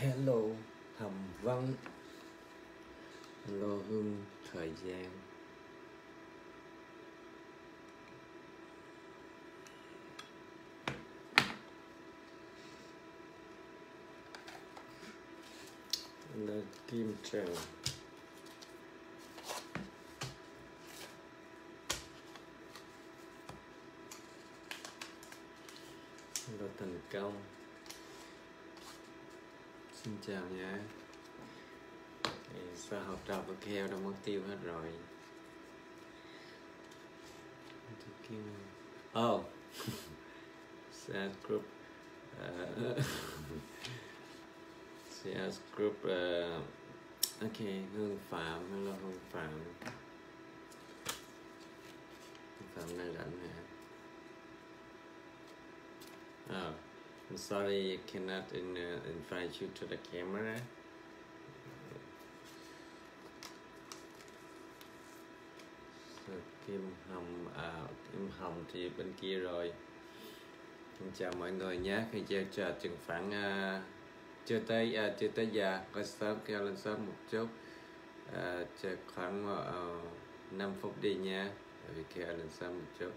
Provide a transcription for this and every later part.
Hello Hồng Vân. Hello Hương Thời gian. Hello Kim Trần. Hello Thành Công. Xin chào nha. Sao học trò của Keo đã mất tiêu hết rồi. Oh Sales group Sales group ok, Hương Phạm. Hello Hương Phạm. Hương Phạm đang rảnh hả? Oh, I'm sorry I cannot invite you to the camera. Kim Hồng thì bên kia rồi. Chào mọi người nhé. Khi chờ chừng khoảng chưa tới giờ, có sớm kêu lên sớm một chút. Chờ khoảng 5 phút đi nha. Vì kêu lên sớm một chút.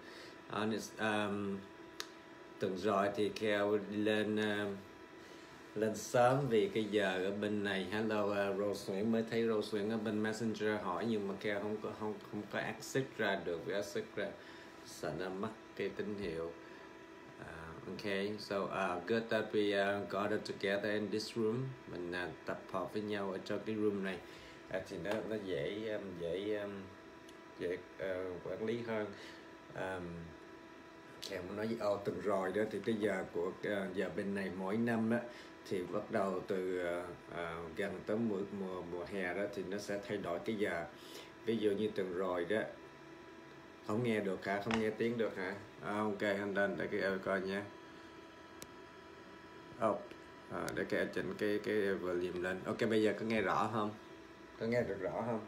Tuần rồi thì kêu lên sớm vì cái giờ ở bên này. Hello Rose Nguyễn, mới thấy Rose Nguyễn ở bên Messenger hỏi nhưng mà kêu không có access ra được, vì access ra sợ nó mất cái tín hiệu. Okay, so good that we got it together in this room. Mình tập hợp với nhau ở trong cái room này thì nó dễ quản lý hơn. Kèm nói với tuần rồi đó thì cái giờ của giờ bên này mỗi năm đó thì bắt đầu từ gần tới mùa hè đó thì nó sẽ thay đổi cái giờ. Ví dụ như tuần rồi đó không nghe được hả? Không nghe tiếng được hả? Ok, anh lên để cái coi nha. Để cái chỉnh cái volume lên. Ok, bây giờ có nghe rõ không? Có nghe được rõ không?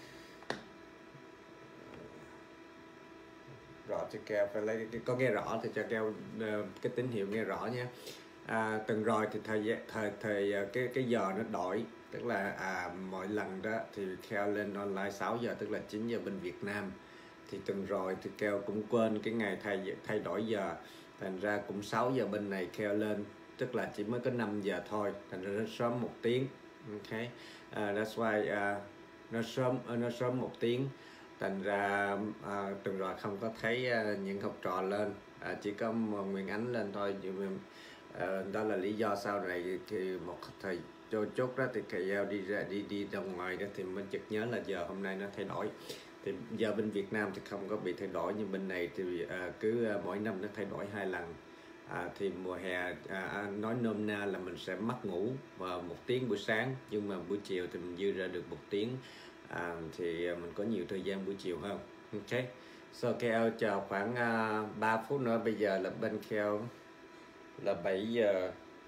Rõ cho keo phải lấy có nghe rõ thì cho keo cái tín hiệu nghe rõ nha. Tuần rồi thì cái giờ nó đổi, tức là mỗi lần đó thì keo lên online 6 giờ, tức là 9 giờ bên Việt Nam. Thì tuần rồi thì keo cũng quên cái ngày thay đổi giờ, thành ra cũng 6 giờ bên này keo lên, tức là chỉ mới có 5 giờ thôi, thành ra nó sớm một tiếng. Ok, that's why nó sớm một tiếng. Thành ra tuần rồi không có thấy những học trò lên, chỉ có Nguyễn Ánh lên thôi. Đó là lý do sau này thì một thời chốt đó thì thầy đi ra ngoài đó thì mình chợt nhớ là giờ hôm nay nó thay đổi. Thì giờ bên Việt Nam thì không có bị thay đổi, nhưng bên này thì cứ mỗi năm nó thay đổi 2 lần. Thì mùa hè nói nôm na là mình sẽ mất ngủ vào 1 tiếng buổi sáng, nhưng mà buổi chiều thì mình dư ra được 1 tiếng. Thì mình có nhiều thời gian buổi chiều hơn. Ok, so keo chờ khoảng 3 phút nữa. Bây giờ là bên keo là 7 giờ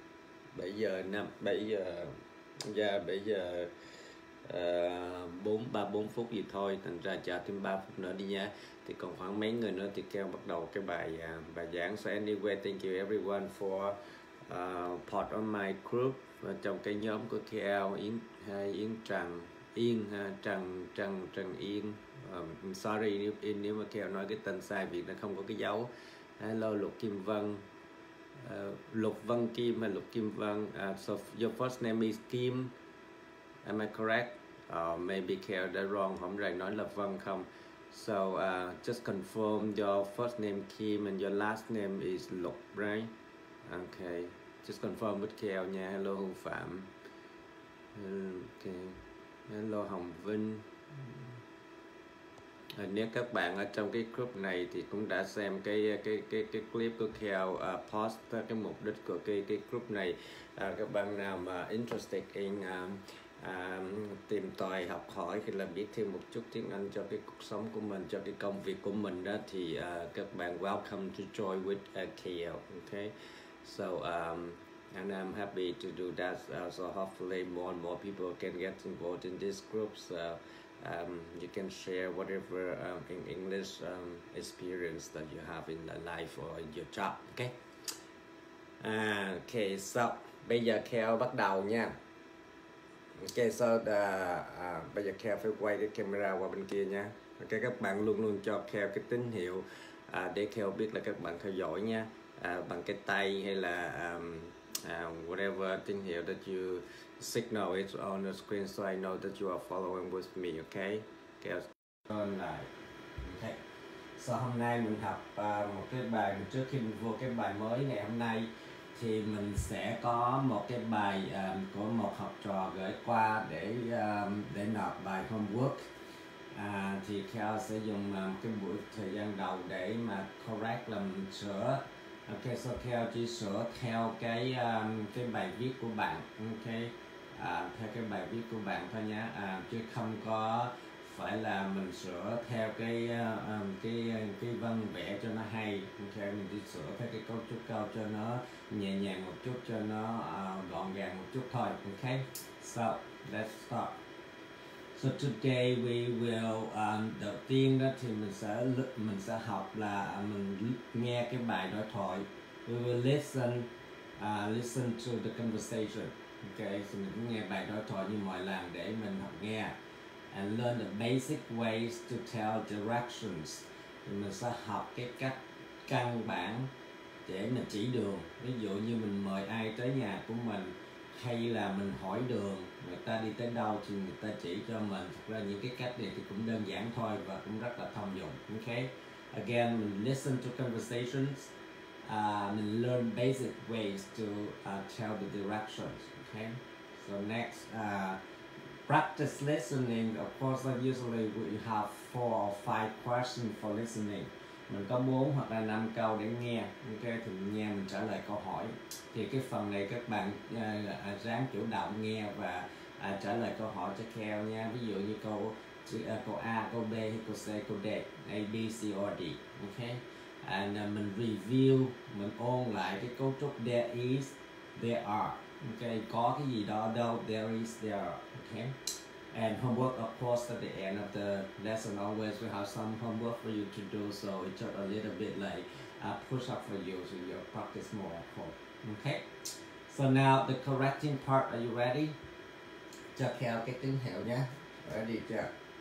4 phút gì thôi, thành ra chờ thêm 3 phút nữa đi nha. Thì còn khoảng mấy người nữa thì keo bắt đầu cái bài giảng. So anyway, thank you everyone for part of my group, trong cái nhóm của keo. Trần Yên. Sorry nếu mà keo nói cái tên sai, vì nó không có cái dấu. Hello Lục Kim Vân. Lục Vân Kim hay Lục Kim Vân. So your first name is Kim, am I correct? Maybe keo đã wrong, không ràng nói là Vân không. So just confirm your first name Kim and your last name is Lục, right? Okay, just confirm with keo nha. Hello Hương Phạm. Okay. Hello Hồng Vinh. Nếu các bạn ở trong cái group này thì cũng đã xem cái clip của Keo post cái mục đích của cái group này. Các bạn nào mà interested in tìm tòi học hỏi hay là biết thêm một chút tiếng Anh cho cái cuộc sống của mình, cho cái công việc của mình đó, thì các bạn welcome to join with Keo. Okay, so and I'm happy to do that. So hopefully more and more people can get involved in this group. So you can share whatever in English experience that you have in life or in your job. Okay. Okay. So Bây giờ Kheo bắt đầu nha. Ok, bây giờ Kheo phải quay cái camera qua bên kia nha. Ok, các bạn luôn luôn cho Kheo cái tín hiệu để Kheo biết là các bạn theo dõi nha. Bằng cái tay hay là whatever tín hiệu that you signal it on the screen so I know that you are following with me. Ok, Kheo lại. Ok. So hôm nay mình học một cái bài, trước khi mình vô cái bài mới ngày hôm nay thì mình sẽ có một cái bài của một học trò gửi qua để nộp bài homework. Thì Kheo sẽ dùng một cái buổi thời gian đầu để mà correct là mình sửa. Ok, so Kheo chỉ sửa theo cái bài viết của bạn. Ok, theo cái bài viết của bạn thôi nhé, chứ không có phải là mình sửa theo cái văn vẽ cho nó hay. Ok, mình chỉ sửa theo cái cấu trúc câu cho nó nhẹ nhàng một chút, cho nó gọn gàng một chút thôi. Ok, so let's start. So today we will đầu tiên đó thì mình sẽ học là mình nghe cái bài đối thoại. We will listen to the conversation. Ok, so mình cũng nghe bài đối thoại như mọi lần để mình học nghe. And learn the basic ways to tell directions. Thì mình sẽ học cái cách căn bản để mình chỉ đường. Ví dụ như mình mời ai tới nhà của mình, hay là mình hỏi đường, người ta đi tới đâu thì người ta chỉ cho mình. Thật ra những cái cách này thì cũng đơn giản thôi và cũng rất là thông dụng. Ok, again, mình listen to conversations, mình learn basic ways to tell the directions. Okay, so next, practice listening. Of course, usually we have 4 or 5 questions for listening. Mình có 4 hoặc là 5 câu để nghe. Ok, thì mình nghe, mình trả lời câu hỏi. Thì cái phần này các bạn ráng chủ động nghe và trả lời câu hỏi cho Kheo nha. Ví dụ như câu A, câu B, hay câu C, câu D, A, B, C or D. Ok, and mình review, mình ôn lại cái cấu trúc there is, there are. Ok, có cái gì đó đâu, there is, there are. Okay, and homework, of course, at the end of the lesson always we have some homework for you to do, so it's just a little bit like push up for you, so you practice more at home. Okay, so now the correcting part, are you ready? Cho Kheo cái tín hiệu nhé. Ready chưa?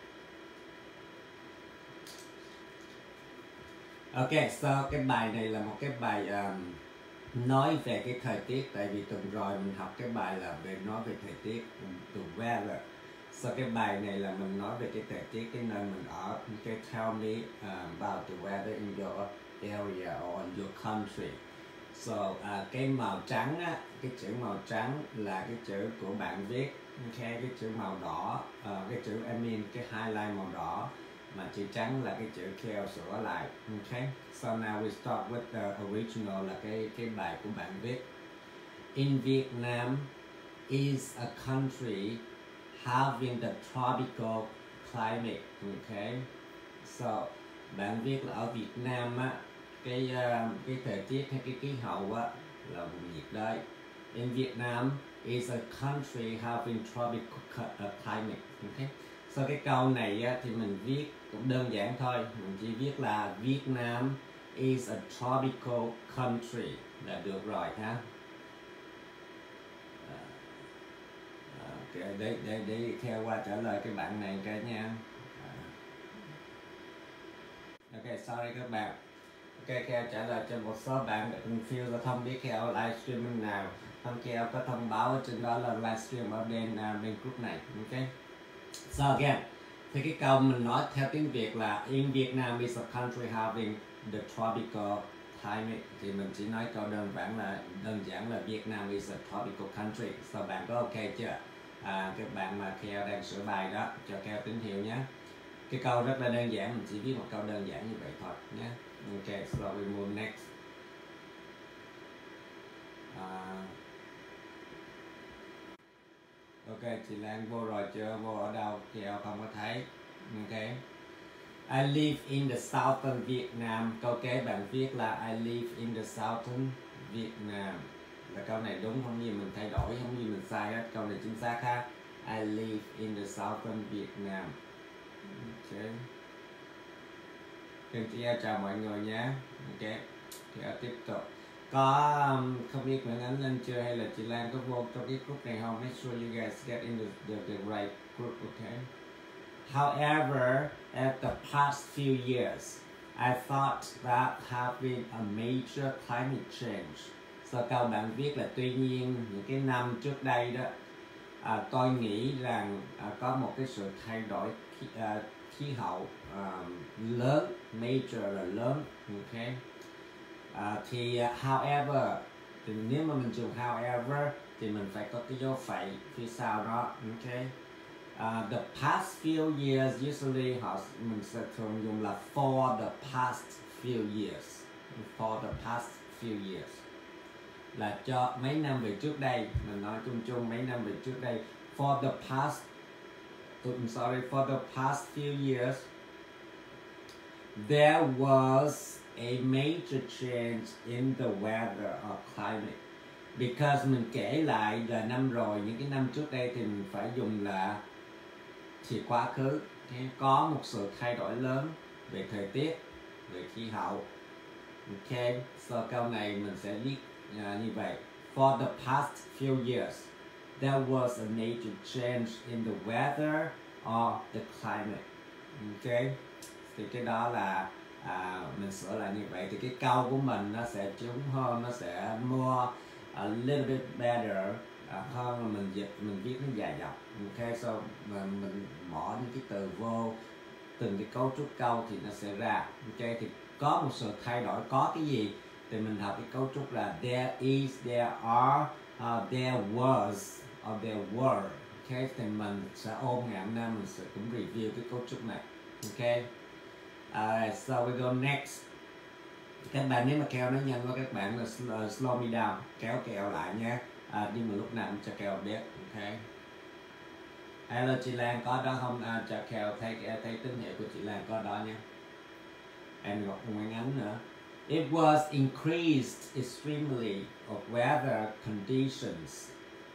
Ok, so cái bài này là một cái bài nói về cái thời tiết. Tại vì tuần rồi mình học cái bài là nói về thời tiết, the weather. So cái bài này là mình nói về cái thời tiết, cái nơi mình ở. Okay, tell me about the weather in your area or in your country. So cái màu trắng á, cái chữ màu trắng là cái chữ của bạn viết. Ok, cái chữ màu đỏ, cái chữ cái highlight màu đỏ, mà chữ trắng là cái chữ Kheo sửa lại. Ok, so now we start with the original, là cái bài của bạn viết. In Vietnam is a country having the tropical climate. Ok, so bạn viết là ở Việt Nam á, cái thời tiết hay cái khí hậu á là vùng nhiệt đới. In Vietnam is a country having tropical climate. Ok, so cái câu này á, thì mình viết cũng đơn giản thôi, mình chỉ viết là Vietnam is a tropical country là được rồi ha. Okay, để theo qua trả lời cái bạn này cái nha. Ok, sorry các bạn. Ok, Kheo trả lời cho một số bạn đã confused là không biết Kheo livestream nào. Không, Kheo có thông báo ở trên đó là livestream ở bên group này. Ok, so again, thì cái câu mình nói theo tiếng Việt là in Vietnam is a country having the tropical climate, thì mình chỉ nói câu đơn giản là Vietnam is a tropical country. So bạn có ok chưa? Các bạn mà Kheo đang sửa bài đó, cho Kheo tín hiệu nhé. Cái câu rất là đơn giản, mình chỉ viết một câu đơn giản như vậy thôi nhé. Ok, so we move next. Ok, chị Lan vô rồi chưa? Vô ở đâu? Kheo không có thấy. Ok, I live in the southern Vietnam. Câu kế bạn viết là I live in the southern Vietnam. Là câu này đúng, không gì mình thay đổi, không gì mình sai hết. Câu này chính xác ha. I live in the southern Vietnam. Ok, chị chào mọi người nhé. Ok, thì tiếp tục. Có không biết Nguyễn Ánh lên chưa hay là chị Lan có vô trong cái group này không? Make sure you guys get in the right group, okay? However, at the past few years, I thought that have been a major climate change. Sơ câu bạn viết là tuy nhiên những cái năm trước đây đó, tôi nghĩ rằng có một cái sự thay đổi khí hậu lớn, major là lớn, okay? Thì however, thì nếu mà mình dùng however thì mình phải có cái dấu phẩy phía sau đó, okay? The past few years usually mình sẽ thường dùng là for the past few years. For the past few years là cho mấy năm về trước đây, mình nói chung chung mấy năm về trước đây. For the past, for the past few years there was a major change in the weather or climate. Because mình kể lại là năm rồi, những cái năm trước đây thì mình phải dùng là thì quá khứ, okay? Có một sự thay đổi lớn về thời tiết, về khí hậu, ok. So câu này mình sẽ viết như vậy. For the past few years there was a major change in the weather or the climate, ok. Thì cái đó là mình sửa lại như vậy thì cái câu của mình nó sẽ trúng hơn, nó sẽ more a little bit better hơn là mình dịch mình viết nó dài dòng, ok. So mình bỏ những cái từ vô từng cái cấu trúc câu thì nó sẽ ra, ok. Thì có một sự thay đổi, có cái gì thì mình học cái cấu trúc là there is, there are, there was or there were, ok. Thì mình sẽ ôm ngày hôm nay mình sẽ cũng review cái cấu trúc này, ok. Alright, so we go next. Các bạn nếu mà keo nó nhanh quá các bạn là slow me down, kéo kẹo lại nha. Nhưng mà lúc nào cũng cho kẹo biết, ok. Hello chị Lan có đó không? Cho kẹo thấy tín hiệu của chị Lan có đó nha. Em Ngọc Nguyễn Ánh nữa. It was increased extremely of weather conditions.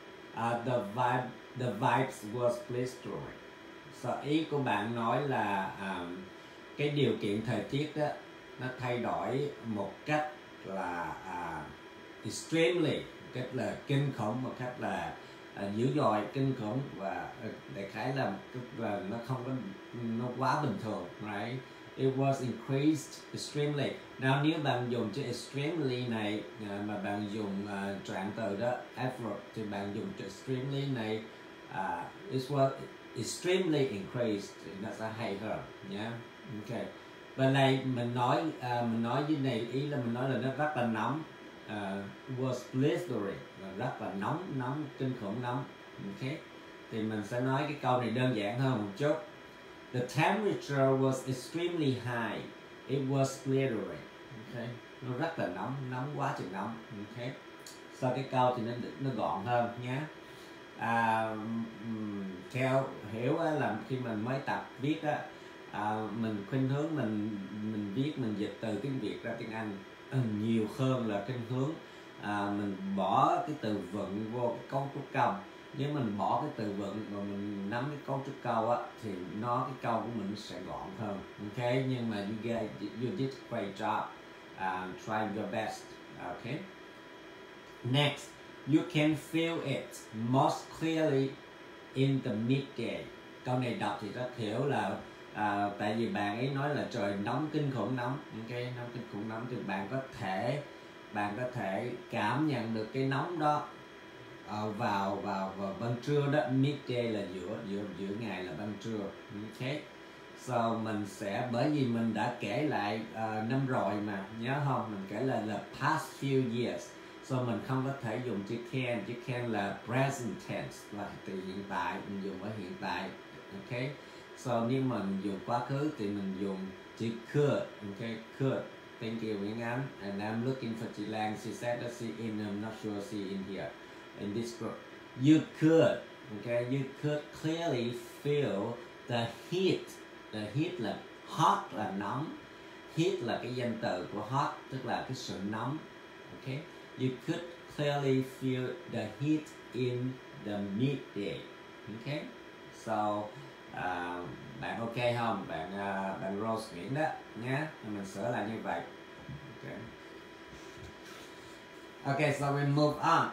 The vibes was blistering. So ý của bạn nói là cái điều kiện thời tiết đó nó thay đổi một cách là extremely, cách là kinh khủng, một cách là dữ dội, kinh khủng, và đại khái là nó không có, nó quá bình thường, right? It was increased extremely. Now nếu bạn dùng chữ extremely này mà bạn dùng trạng từ đó effort thì bạn dùng chữ extremely này it was extremely increased thì nó sẽ hay hơn nhé, ok. Bên này mình nói với này ý là mình nói là nó rất là nóng, was blistering là rất là nóng kinh khủng nóng, ok. Thì mình sẽ nói cái câu này đơn giản hơn một chút. The temperature was extremely high. It was blistering, ok. Nó rất là nóng quá chừng nóng, ok. Sau cái câu thì nó gọn hơn nhé. Theo hiểu là khi mình mới tập viết á, mình khuynh hướng mình viết, mình dịch từ tiếng Việt ra tiếng Anh nhiều hơn là khuynh hướng mình bỏ cái từ vựng vô cái cấu trúc câu. Nếu mình bỏ cái từ vựng mà mình nắm cái cấu trúc câu á thì cái câu của mình sẽ gọn hơn, ok. Nhưng mà you did a great job, trying your best, ok. Next, you can feel it most clearly in the midday. Câu này đọc thì rất hiểu là tại vì bạn ấy nói là trời nóng kinh khủng nóng, ok, nóng kinh khủng nóng thì bạn có thể cảm nhận được cái nóng đó vào ban trưa đó. Midday là giữa ngày là ban trưa, ok. So mình sẽ, bởi vì mình đã kể lại năm rồi mà nhớ không, mình kể là past few years. So mình không có thể dùng chữ can là present tense là từ hiện tại, mình dùng ở hiện tại, ok. So nếu mình dùng quá khứ thì mình dùng chữ could, ok, could. Thank you Nguyễn Ánh. And I'm looking for chị Lan. She said that she in, I'm not sure she in here in this group. You could, okay, you could clearly feel the heat. The heat là hot là nóng, heat là cái danh từ của hot tức là cái sự nóng, ok. You could clearly feel the heat in the midday, ok. So bạn ok không? Bạn Rose Nguyễn đó nhé. Mình sửa lại như vậy, ok. Okay, so we move on.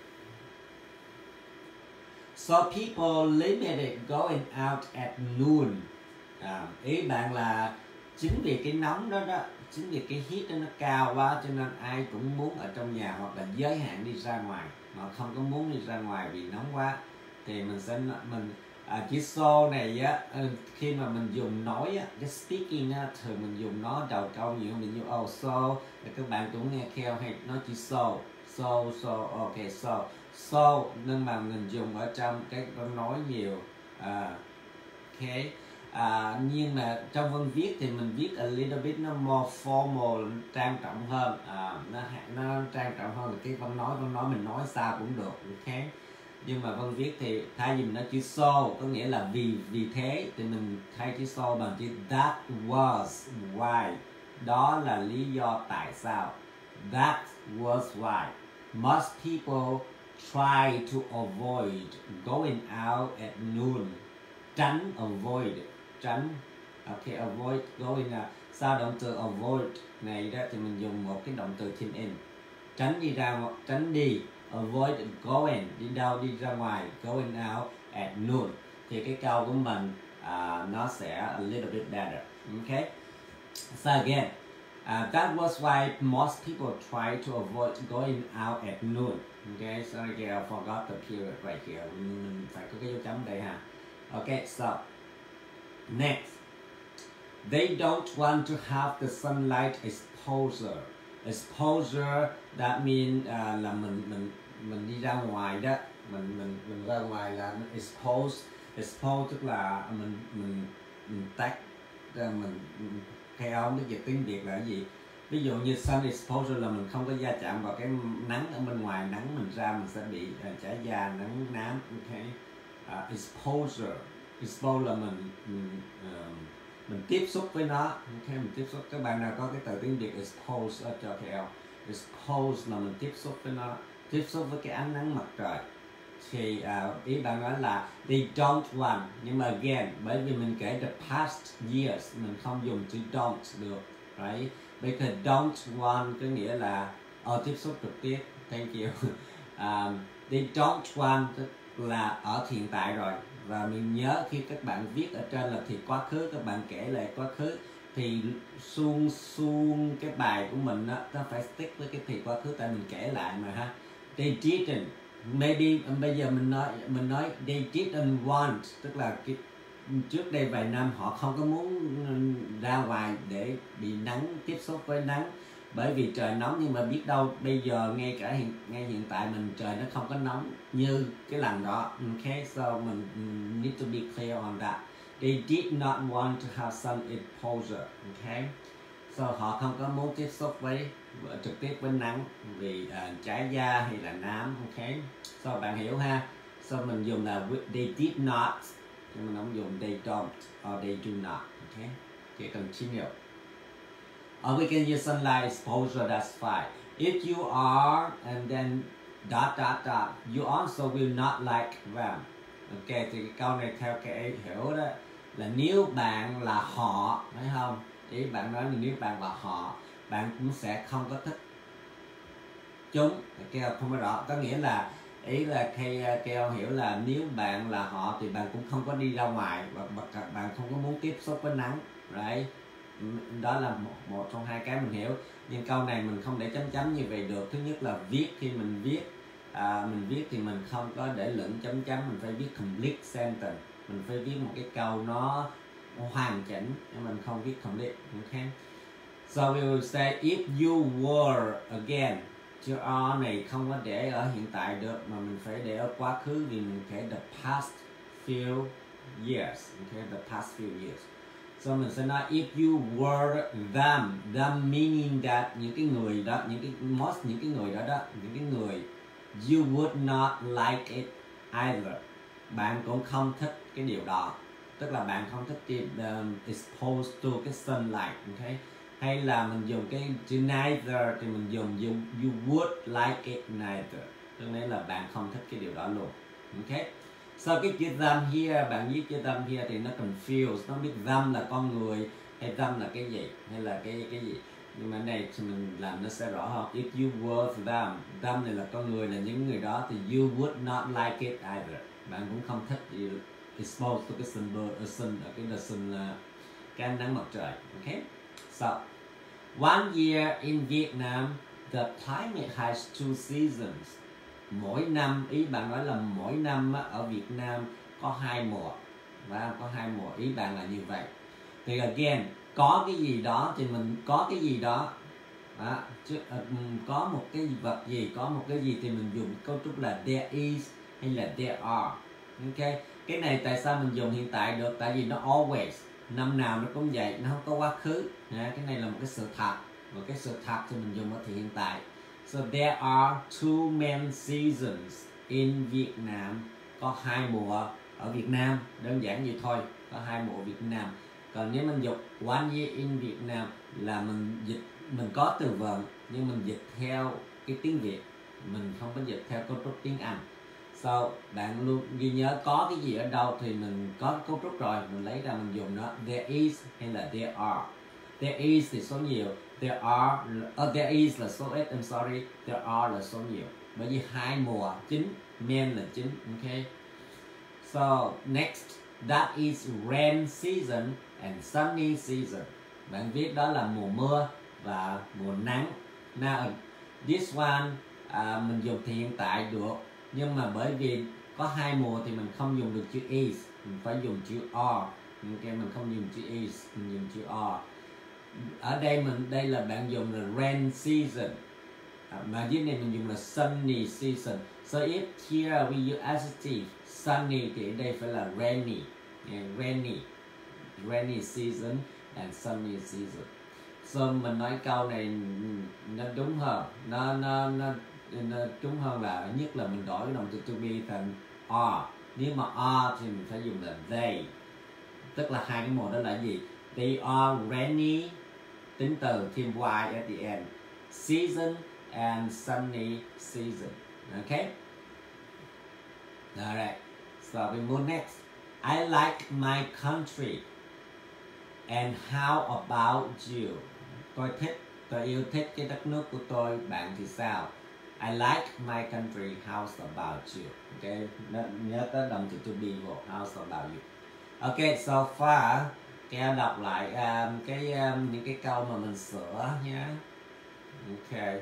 So people limited going out at noon. Ý bạn là chính vì cái nóng đó chính vì cái heat đó nó cao quá cho nên ai cũng muốn ở trong nhà hoặc là giới hạn đi ra ngoài, mà không có muốn đi ra ngoài vì nóng quá. Thì mình sẽ chữ so này á, khi mà mình dùng nói á, cái speaking á, thường mình dùng nó đầu câu nhiều, mình dùng so, để các bạn cũng nghe theo hay nói chữ so, ok, so, nhưng mà mình dùng ở trong cái câu nói nhiều, ok. Nhưng mà trong văn viết thì mình viết a little bit nó more formal, trang trọng hơn, nó trang trọng hơn là cái văn nói mình nói sao cũng được, ok. Nhưng mà văn viết thì thay vì mình nói chữ so có nghĩa là vì thế, thì mình thay chữ so bằng chữ that was why, đó là lý do tại sao. That was why most people try to avoid going out at noon. Tránh, ok, avoid going out. Sau động từ avoid này đó thì mình dùng một cái động từ thêm in, tránh đi, avoid going, đi đâu, đi ra ngoài, going out at noon, thì cái câu của mình nó sẽ a little bit better, ok. So again, that was why most people try to avoid going out at noon. Okay, sorry, I forgot the period right here. Mình phải có cái dấu chấm đây ha. Okay, so next, they don't want to have the sunlight exposure. Exposure that means là mình đi ra ngoài đó, mình ra ngoài là expose tức là mình tách, mình theo không biết dịch tiếng Việt là cái gì. Ví dụ như sun exposure là mình không có va chạm vào cái nắng ở bên ngoài, nắng mình ra mình sẽ bị chảy da, nắng nám, ok. Exposure là mình tiếp xúc với nó, ok, mình tiếp xúc. Các bạn nào có cái từ tiếng Việt expose cho theo, expose là mình tiếp xúc với nó, tiếp xúc với cái ánh nắng mặt trời. Thì ý bạn nói là they don't want, nhưng mà again, bởi vì mình kể the past years, mình không dùng chữ don't được, right? Because don't want có nghĩa là tiếp xúc trực tiếp, thank you. They don't want là ở hiện tại rồi, và mình nhớ khi các bạn viết ở trên là thì quá khứ, các bạn kể lại quá khứ, thì suông cái bài của mình đó, nó phải stick với cái thì quá khứ, tại mình kể lại mà ha. They didn't, maybe bây giờ mình nói they didn't want, tức là trước đây vài năm họ không có muốn ra ngoài để bị nắng, tiếp xúc với nắng, bởi vì trời nóng. Nhưng mà biết đâu bây giờ ngay hiện tại mình trời nó không có nóng như cái lần đó, ok. So mình need to be clear on that. They did not want to have sun exposure, ok. So họ không có muốn tiếp xúc với trực tiếp với nắng vì cháy da hay là nám, ok. So bạn hiểu ha. So mình dùng là they did not, nhưng mình không dùng they don't or they do not, ok. Okay, continue. Or we can use sunlight exposure, that's fine. If you are and then ... you also will not like them. Ok, thì cái câu này theo cái hiểu đó là nếu bạn là họ, phải không? Ý bạn nói là nếu bạn là họ, bạn cũng sẽ không có thích chúng. Kêu không có rõ, có nghĩa là ý là kêu hiểu là nếu bạn là họ thì bạn cũng không có đi ra ngoài, và bạn không có muốn tiếp xúc với nắng, right? Đó là một trong hai cái mình hiểu. Nhưng câu này mình không để chấm như vậy được. Thứ nhất là viết, khi mình viết thì mình không có để lửng chấm, mình phải viết complete sentence, mình phải viết một cái câu nó hoàn chỉnh, nhưng mình không viết complete, ok. So we will say if you were, again, chữ are này không có để ở hiện tại được, mà mình phải để ở quá khứ, vì mình kể the past few years, okay, the past few years. So mình sẽ nói if you were them meaning that những cái người đó, những cái người đó, những cái người, you would not like it either, bạn cũng không thích cái điều đó, tức là bạn không thích cái exposed to cái sunlight, okay. Hay là mình dùng cái chữ neither thì mình dùng you would like it neither, tức nghĩa là bạn không thích cái điều đó luôn, ok. Sau cái chữ them here, bạn viết chữ them here thì nó confused, nó biết them là con người hay them là cái gì, hay là cái gì. Nhưng mà ở đây thì mình làm nó sẽ rõ hơn. If you were them, them này là con người, là những người đó, thì you would not like it either. Bạn cũng không thích gì exposed to cái sun ở cái sun là cái ánh nắng mặt trời. Okay, so one year in Vietnam, the climate has 2 seasons. Mỗi năm, ý bạn nói là mỗi năm ở Việt Nam có 2 mùa, và có 2 mùa, ý bạn là như vậy. Thì again, có cái gì đó thì mình có cái gì đó, chứ có một cái vật gì, có một cái gì thì mình dùng cấu trúc là there is hay là there are. Ok, cái này tại sao mình dùng hiện tại được? Tại vì nó always, năm nào nó cũng vậy, nó không có quá khứ. Cái này là một cái sự thật, một cái sự thật thì mình dùng ở thì hiện tại. So there are 2 main seasons in Vietnam. Có 2 mùa ở Việt Nam, đơn giản vậy thôi, có 2 mùa ở Việt Nam. Còn nếu mình dịch one year in Vietnam là mình dịch, mình có từ vựng nhưng mình dịch theo cái tiếng Việt, mình không có dịch theo cấu trúc tiếng Anh. So bạn luôn ghi nhớ có cái gì ở đâu thì mình có cấu trúc rồi, mình lấy ra mình dùng nó. There is hay là there are. There is thì số nhiều, there is là số ít, I'm sorry, there are là số nhiều. Bởi vì 2 mùa chính, main là chính. Ok, so next, that is rain season and sunny season. Bạn viết đó là mùa mưa và mùa nắng. Now this one mình dùng thì hiện tại được, nhưng mà bởi vì có 2 mùa thì mình không dùng được chữ is, mình phải dùng chữ are. Ok, mình không dùng chữ is, mình dùng chữ are. Ở đây đây là bạn dùng là rain season, mà dưới này mình dùng là sunny season. So if here we use adjective sunny thì ở đây phải là rainy. Rainy season and sunny season. So mình nói câu này nó đúng hơn, nó đúng hơn là nhất là mình đổi động từ to be thành are. Nếu mà are thì mình phải dùng là they. Tức là 2 cái mùa đó là gì? They are rainy, tính từ thêm y at the end, season and sunny season. Okay. Alright. So we move next. I like my country. And how about you? Tôi yêu thích cái đất nước của tôi, bạn thì sao? I like my country, how's about you? Okay, nhớ tới động từ to be vô, how's about you? Okay, so far, Keo đọc lại những cái câu mà mình sửa nhé. Okay.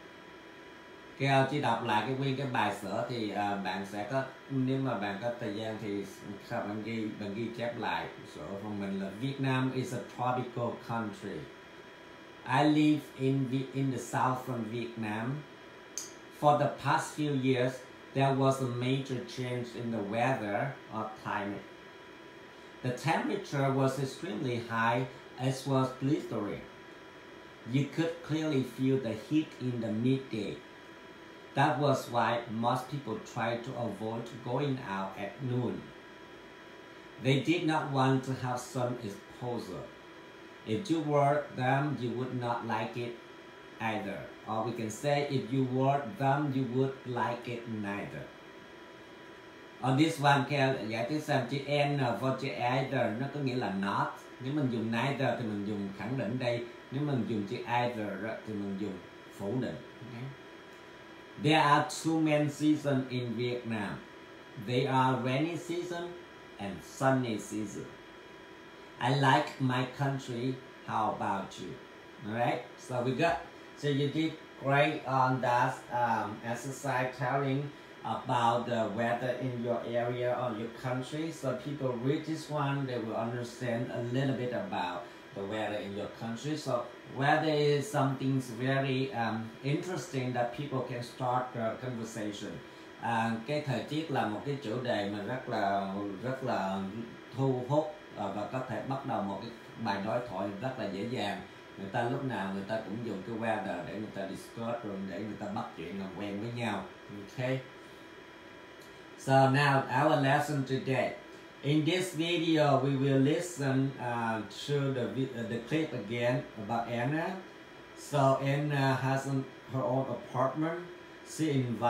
Keo chỉ đọc lại nguyên cái bài sửa thì bạn sẽ có, nếu mà bạn có thời gian thì sao bạn ghi chép lại. Sửaของmình là Vietnam is a tropical country. I live in the southern Vietnam. For the past few years, there was a major change in the weather or climate. The temperature was extremely high, as was blistering. You could clearly feel the heat in the midday. That was why most people tried to avoid going out at noon. They did not want to have sun exposure. If you wore them, you would not like it either. Or we can say, if you wore them, you would like it neither. On this one, giải thích xem chữ N và chữ either nó có nghĩa là not. Nếu mình dùng neither thì mình dùng khẳng định đây. Nếu mình dùng chữ either thì mình dùng phủ định. Okay. There are 2 main seasons in Vietnam. They are rainy season and sunny season. I like my country. How about you? Alright, so you did great on that exercise telling about the weather in your area or your country. So people read this one, they will understand a little bit about the weather in your country. So weather is something very interesting that people can start a conversation. Cái thời tiết là một cái chủ đề mà rất là thu hút và có thể bắt đầu một cái bài đối thoại rất là dễ dàng. Người ta lúc nào người ta cũng dùng cái weather để người ta discuss, rồi để người ta bắt chuyện làm quen với nhau. Okay. So now our lesson today. In this video, we will listen to the clip again about Anna. So Anna has her own apartment. She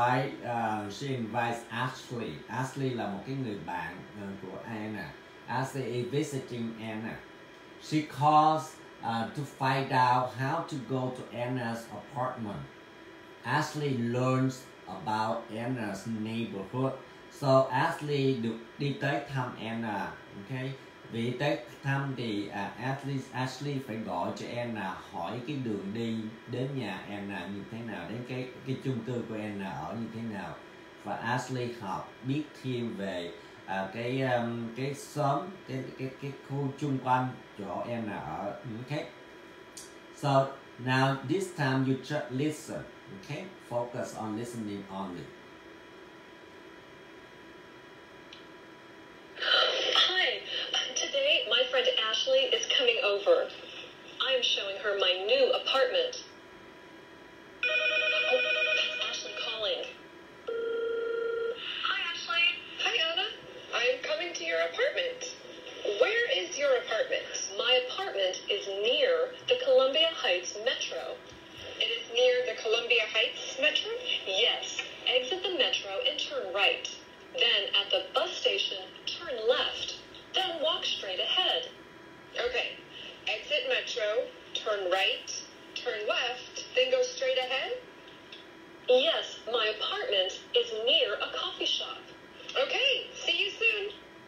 invites Ashley. Ashley là một cái người bạn của Anna. Ashley is visiting Anna. She calls to find out how to go to Anna's apartment. Ashley learns about Anna's neighborhood. So Ashley được đi tới thăm Anna. Okay. Vì tới thăm thì Ashley phải gọi cho Anna hỏi cái đường đi đến nhà Anna như thế nào, đến cái chung cư của Anna ở như thế nào. Và Ashley học biết thêm về cái xóm, cái khu chung quanh chỗ Anna ở. Okay. So now this time you just listen. Okay, focus on listening only. Hi, today my friend Ashley is coming over. I am showing her my new apartment. Oh, that's Ashley calling. Hi, Ashley. Hi, Anna. I am coming to your apartment. Where is your apartment? My apartment is near the Columbia Heights Metro. It is near the Columbia Heights Metro? Yes. Exit the metro and turn right. Then at the bus station, turn left. Then walk straight ahead. Okay. Exit metro, turn right, turn left, then go straight ahead? Yes, my apartment is near a coffee shop. Okay, see you soon.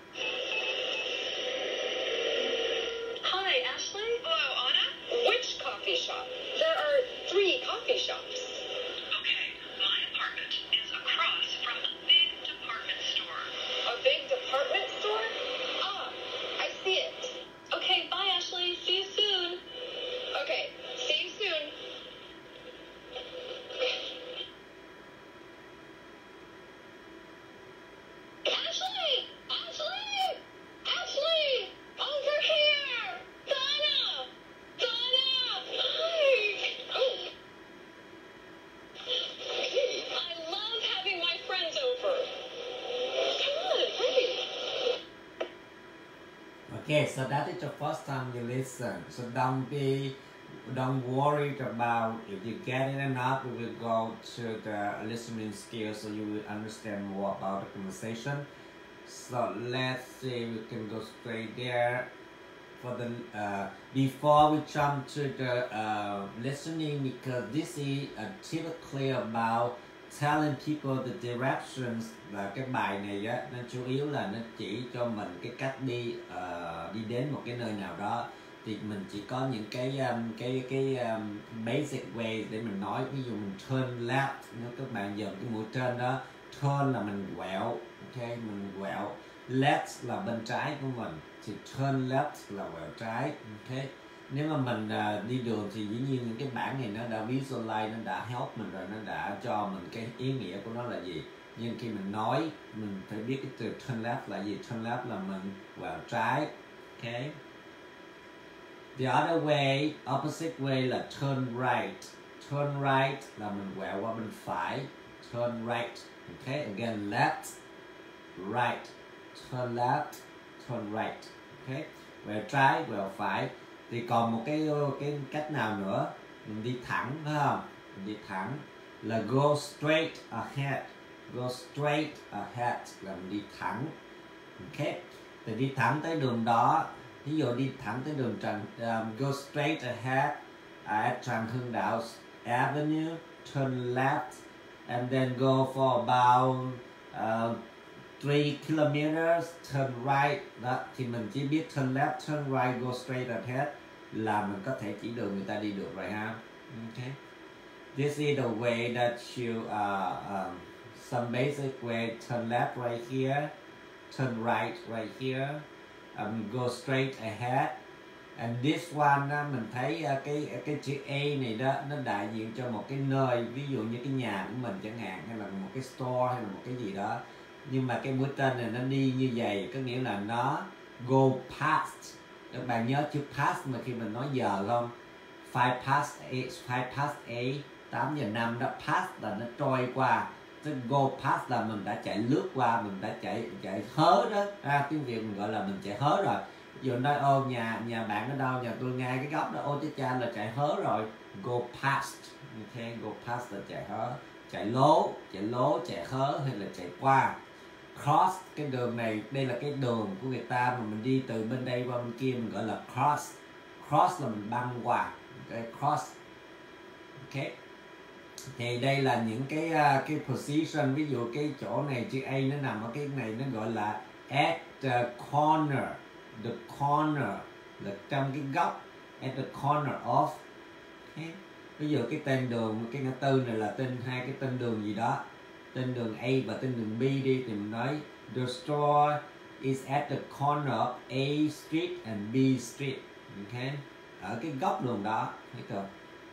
Hi, Ashley. Hello, Anna. Which coffee shop? There are 3 coffee shops. Okay, my apartment is across from a big department store. A big department store? Ah, I see it. Okay, bye, Ashley. See you soon. Okay, see you soon. Ashley! Ashley! Ashley! Over here! Donna! Donna! Hi! Oh. I love having my friends over. Come on, hurry. Okay, so that is the first time you listen. So don't worry about if you get it or not. We will go to the listening skills so you will understand more about the conversation. So let's see, we can go straight there. For the before we jump to the listening, because this is typically about telling people the directions. Và cái bài này á, nó chủ yếu là nó chỉ cho mình cái cách đi đến một cái nơi nào đó. Thì mình chỉ có những cái basic way để mình nói. Ví dụ mình turn left, nếu các bạn dòm cái mũi trên đó, turn là mình quẹo, ok, mình quẹo. Left là bên trái của mình, thì turn left là quẹo trái, ok. Nếu mà mình đi đường thì dĩ nhiên những cái bảng này nó đã visualize, nó đã help mình rồi, nó đã cho mình cái ý nghĩa của nó là gì. Nhưng khi mình nói, mình phải biết cái từ turn left là gì. Turn left là mình quẹo trái, ok. The other way, opposite way là turn right. Turn right là mình quẹo qua bên phải. Turn right, ok. Again, left, right. Turn left, turn right, ok. Quẹo trái, quẹo phải. Thì còn một cái cách nào nữa, mình đi thẳng, phải không? Mình đi thẳng là go straight ahead. Go straight ahead là mình đi thẳng, ok. Thì đi thẳng tới đường đó, ví dụ đi thẳng tới đường go straight ahead at Trần Hưng Đạo Avenue, turn left and then go for about 3 kilometers, turn right. Đó, thì mình chỉ biết turn left, turn right, go straight ahead là mình có thể chỉ đường người ta đi được rồi ha. Okay. This is the way that you some basic way. Turn left right here, turn right right here, go straight ahead. And this one mình thấy cái chữ A này đó, nó đại diện cho một cái nơi, ví dụ như cái nhà của mình chẳng hạn, hay là một cái store, hay là một cái gì đó. Nhưng mà cái mũi tên này nó đi như vậy, có nghĩa là nó go past. Các bạn nhớ chữ past mà khi mình nói giờ không? 5 past 8, 8 giờ 5 đó. Past là nó trôi qua. Tức go past là mình đã chạy lướt qua, mình đã chạy hớ đó. Tiếng Việt mình gọi là mình chạy hớ rồi. Ví dụ nói ô nhà bạn ở đâu, nhà tôi ngay cái góc đó, ô chứ cha là chạy hớ rồi. Go past, ok, go past là chạy hớ. Chạy lố, chạy hớ hay là chạy qua. Cross, cái đường này, đây là cái đường của người ta mà mình đi từ bên đây qua bên kia, mình gọi là cross. cross là mình băng qua. Okay, cross. Ok. Thì đây là những cái position, ví dụ cái chỗ này chữ A nó nằm ở cái này, nó gọi là at the corner. The corner là trong cái góc, at the corner of. Okay. Ví dụ cái tên đường, cái ngã tư này là tên hai cái tên đường gì đó, tên đường A và tên đường B đi, thì mình nói the store is at the corner of A street and B street. Okay. Ở cái góc đường đó, thấy chưa?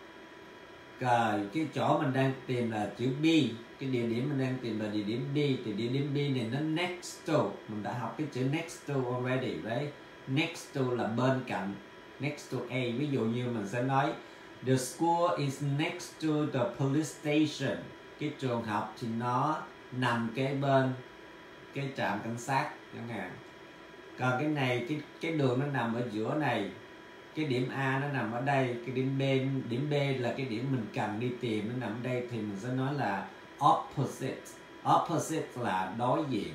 Cái chỗ mình đang tìm là chữ B, cái địa điểm mình đang tìm là địa điểm B, thì địa điểm B này nó next to, mình đã học cái chữ next to already, right? Next to là bên cạnh, next to A. Ví dụ như mình sẽ nói the school is next to the police station. Cái trường học thì nó nằm kế bên cái trạm cảnh sát chẳng hạn. Còn cái này, cái đường nó nằm ở giữa này, cái điểm A nó nằm ở đây, cái điểm B là cái điểm mình cần đi tìm, nó nằm ở đây, thì mình sẽ nói là opposite. Opposite là đối diện.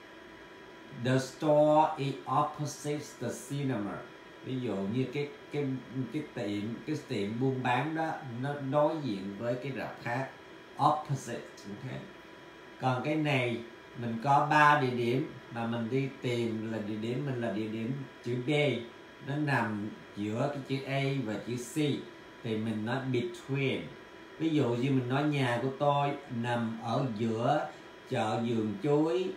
The store is opposite the cinema. Ví dụ như cái tiệm buôn bán đó nó đối diện với cái rạp khác, opposite. Okay. Còn cái này mình có 3 địa điểm mà mình đi tìm, là địa điểm mình là địa điểm chữ B, nó nằm giữa cái chữ A và chữ C, thì mình nói between. Ví dụ như mình nói nhà của tôi nằm ở giữa chợ vườn chuối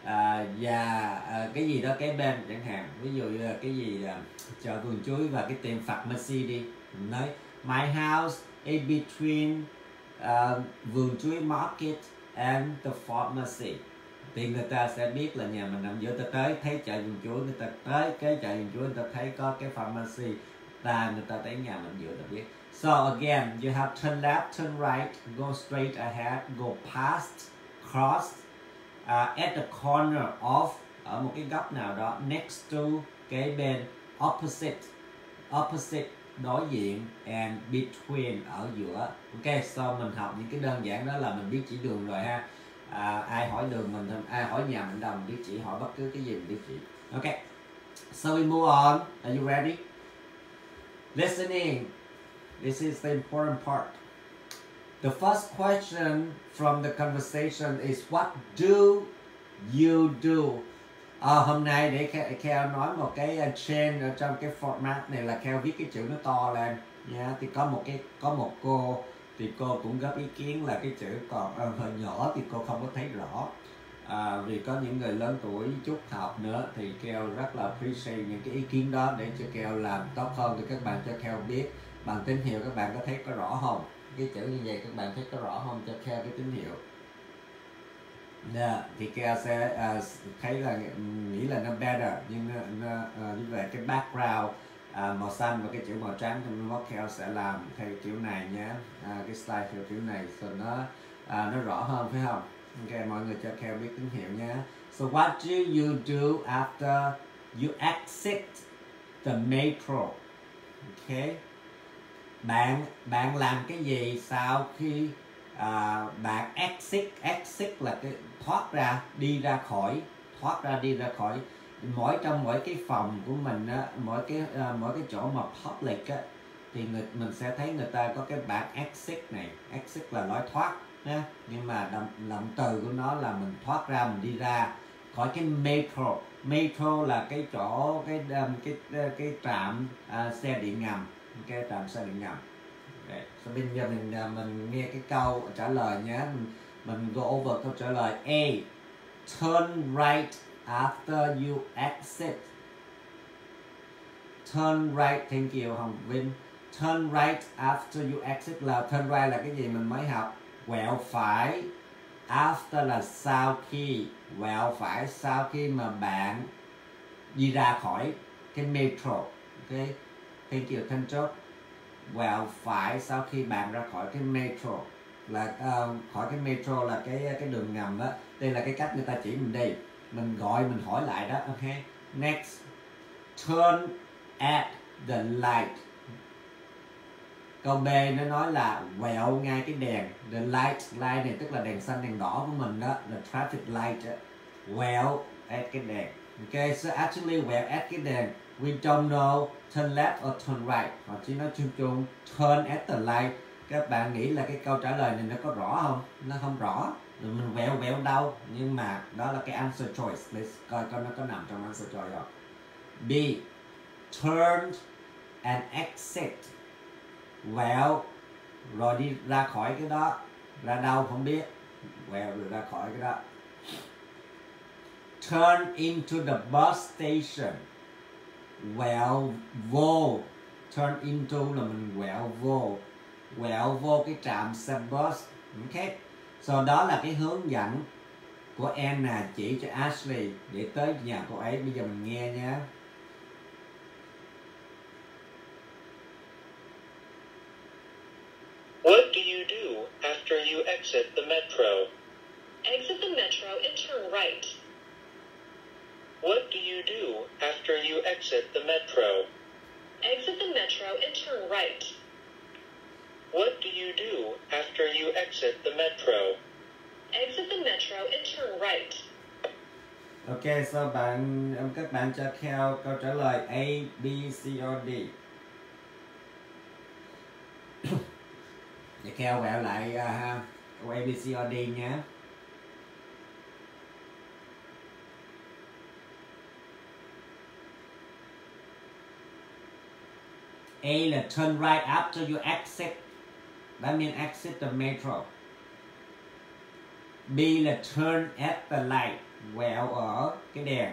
và cái gì đó kế bên chẳng hạn. Ví dụ như là cái gì chợ vườn chuối và cái tiệm pharmacy đi, mình nói my house is between vườn chuối market and the pharmacy. Thì người ta sẽ biết là nhà mình nằm giữa. Ta tới thấy chợ vườn chuối, người ta tới cái chợ vườn chuối, người ta thấy có cái pharmacy, người ta thấy nhà mình giữa, ta biết. So again, you have turn left, turn right, go straight ahead, go past, cross, at the corner of, ở một cái góc nào đó, next to, kế bên, opposite, đối diện, and between, ở giữa. Ok, so mình học những cái đơn giản đó là mình biết chỉ đường rồi ha. Ai hỏi đường mình, ai hỏi nhà mình đâu mình biết chỉ, hỏi bất cứ cái gì mình biết chỉ. Ok, so we move on. Are you ready? Listening. This is the important part. The first question from the conversation is what do you do? Hôm nay để Kheo nói một cái change ở trong cái format này là Kheo viết cái chữ nó to lên nha. Thì có một cô thì cô cũng góp ý kiến là cái chữ còn hơi nhỏ thì cô không có thấy rõ. Vì có những người lớn tuổi chút học nữa thì Kheo rất là appreciate những cái ý kiến đó để cho Kheo làm tốt hơn. Thì các bạn cho Kheo biết bằng tín hiệu các bạn có thấy có rõ không? Cái chữ như vậy các bạn thấy có rõ không, cho Kheo cái tín hiệu. Thì Kheo sẽ thấy là nghĩ là nó better, nhưng như vậy cái background màu xanh và cái chữ màu trắng thì nó Kheo sẽ làm theo kiểu này nhé. Cái slide theo kiểu này, so nó rõ hơn phải không? Ok, mọi người cho Kheo biết tín hiệu nhé. So what do you do after you exit the metro? Ok, bạn làm cái gì sau khi bạn exit là cái thoát ra, đi ra khỏi, trong mỗi cái phòng của mình á, mỗi cái chỗ mà public á, thì mình sẽ thấy người ta có cái bảng exit này. Exit là lối thoát nha, nhưng mà động từ của nó là mình thoát ra, mình đi ra khỏi cái metro. Metro là cái chỗ cái trạm xe điện ngầm, cái trạm xe điện ngầm. So bây giờ mình nghe cái câu trả lời nhé. Mình go over câu trả lời. A. Turn right after you exit. Turn right, thank you Hồng Vinh. Turn right after you exit là turn right là cái gì mình mới học. Quẹo phải. After là sau khi. Quẹo phải sau khi mà bạn đi ra khỏi cái metro. Ok, thank you Thanh Trúc. Quẹo phải sau khi bạn ra khỏi cái metro là khỏi cái metro là cái đường ngầm đó. Đây là cái cách người ta chỉ mình đi, mình gọi, mình hỏi lại đó. Ok, next, turn at the light. Câu B nó nói là quẹo ngay cái đèn. The light này tức là đèn xanh đèn đỏ của mình đó, the traffic light đó. Quẹo at cái đèn. Ok, so actually quẹo at cái đèn we don't know turn left or turn right. Họ chỉ nói chung chung turn at the light. Các bạn nghĩ là cái câu trả lời này nó có rõ không? Nó không rõ. Mình vẹo đâu. Nhưng mà đó là cái answer choice. Let's coi nó có nằm trong answer choice không. B. Turn and exit. Well, rồi đi ra khỏi cái đó. Ra đâu không biết. Well, rồi ra khỏi cái đó. Turn into the bus station. Well, vô. Turn into là mình quẹo vô cái trạm xe bus. Ok. So đó là cái hướng dẫn của Anna chỉ cho Ashley để tới nhà cô ấy. Bây giờ mình nghe nha. What do you do after you exit the metro? Exit the metro and turn right. What do you do after you exit the metro? Exit the metro and turn right. What do you do after you exit the metro? Exit the metro and turn right. Ok, so các bạn cho theo câu trả lời A, B, C or D. Để theo quẹo lại câu A, B, C or D nhé. A là turn right after you exit. That means exit the metro. B là turn at the light. Quẹo ở cái đèn.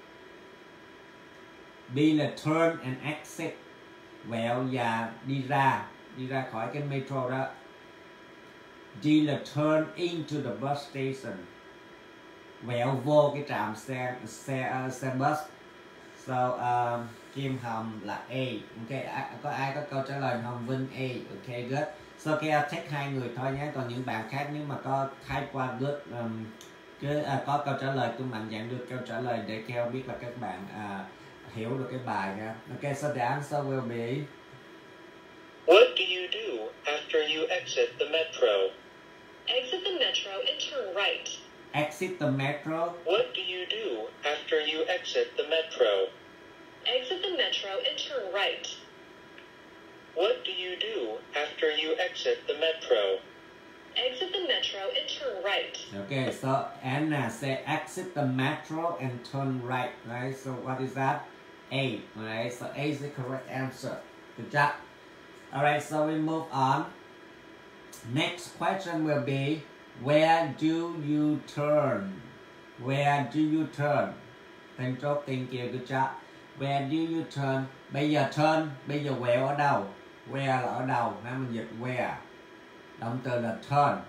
B là turn and exit. Quẹo và đi ra khỏi cái metro đó. D là turn into the bus station. Quẹo vô cái trạm xe bus. So Kim Hồng là A. Ok, có ai có câu trả lời không? Vinh A. Ok, good. So Keo check 2 người thôi nhé. Còn những bạn khác nếu mà có type qua good có câu trả lời, tôi mạnh dạn đưa câu trả lời để Keo biết là các bạn hiểu được cái bài nha. Ok, so the answer will be What do you do after you exit the metro? Exit the metro and turn right. exit the metro. What do you do after you exit the metro? Exit the metro and turn right. What do you do after you exit the metro? Exit the metro and turn right. Okay, so Anna say exit the metro and turn right, right? So what is that? A, right? So A is the correct answer. Good job. Alright, so we move on. Next question will be, where do you turn? Where do you turn? Thank you, good job. Where do you turn? Bây giờ turn, bây giờ quẹo ở đâu? Where là ở đâu? Nếu mình dịch where. Động từ là turn.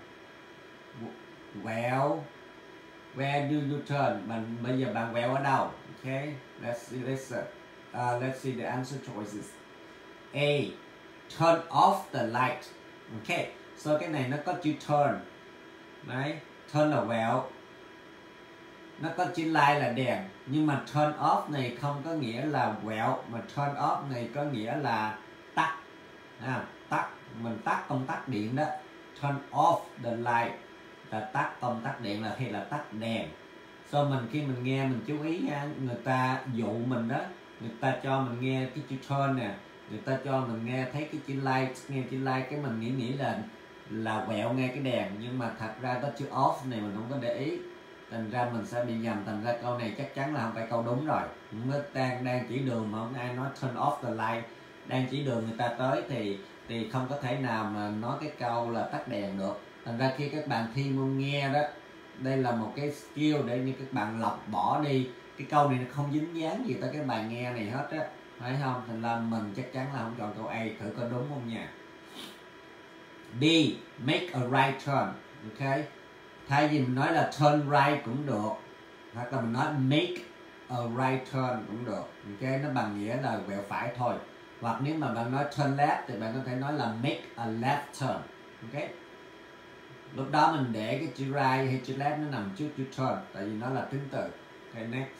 Quẹo. Where do you turn? Bây giờ bạn quẹo ở đâu? Okay, let's see the answer choices. A, turn off the light. Okay, so cái này nó có chữ turn. Đấy, turn là quẹo. Nó có chữ light là đèn. Nhưng mà turn off này không có nghĩa là quẹo, mà turn off này có nghĩa là tắt. Tắt, mình tắt công tắc điện đó. Turn off the light là tắt công tắc điện là hay là tắt đèn. So khi mình nghe mình chú ý nha, người ta dụ mình đó, người ta cho mình nghe cái chữ turn nè, người ta cho mình nghe thấy cái chữ light, nghe chữ light cái mình nghĩ là quẹo nghe cái đèn, nhưng mà thật ra có chữ off này mình không có để ý, thành ra mình sẽ bị nhầm, thành ra câu này chắc chắn là không phải câu đúng rồi. Nó đang chỉ đường mà không ai nói turn off the light, đang chỉ đường người ta tới thì không có thể nào mà nói cái câu là tắt đèn được. Thành ra khi các bạn thi môn nghe đó, đây là một cái skill để như các bạn lọc bỏ đi cái câu này, nó không dính dáng gì tới cái bài nghe này hết á, phải không? Thành ra mình chắc chắn là không chọn câu A, thử coi đúng không nha. B, make a right turn. Ok, thay vì mình nói là turn right cũng được, hoặc là mình nói make a right turn cũng được. Ok, nó bằng nghĩa là quẹo phải thôi. Hoặc nếu mà bạn nói turn left thì bạn có thể nói là make a left turn. Ok, lúc đó mình để cái chữ right hay chữ left nó nằm trước chữ turn, tại vì nó là tính từ. Ok, next.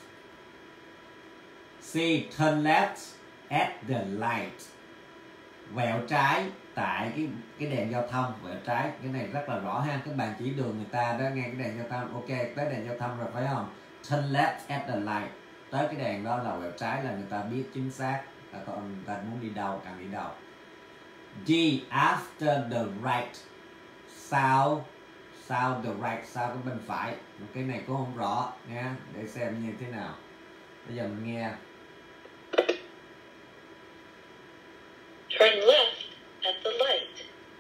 C, turn left at the light. Quẹo trái tại cái đèn giao thông. Quẹo trái, cái này rất là rõ ha, các bạn chỉ đường người ta đó, nghe cái đèn giao thông. Ok, tới đèn giao thông rồi phải không? Turn left at the light. tới cái đèn đó là quẹo trái là người ta biết chính xác là con người ta muốn đi đâu, cần đi đâu. D. After the right. Sau the right, sau cái bên phải. Cái này cũng không rõ nha, để xem như thế nào. Bây giờ mình nghe. Turn left at the light.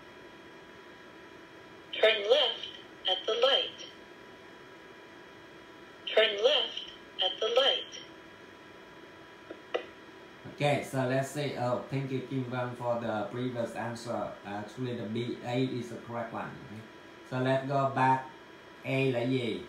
Turn left at the light. Turn left at the light. Okay, so let's say, oh, thank you Kim Văn for the previous answer. Actually the B8 is the correct one. Okay. So let's go back. A là gì?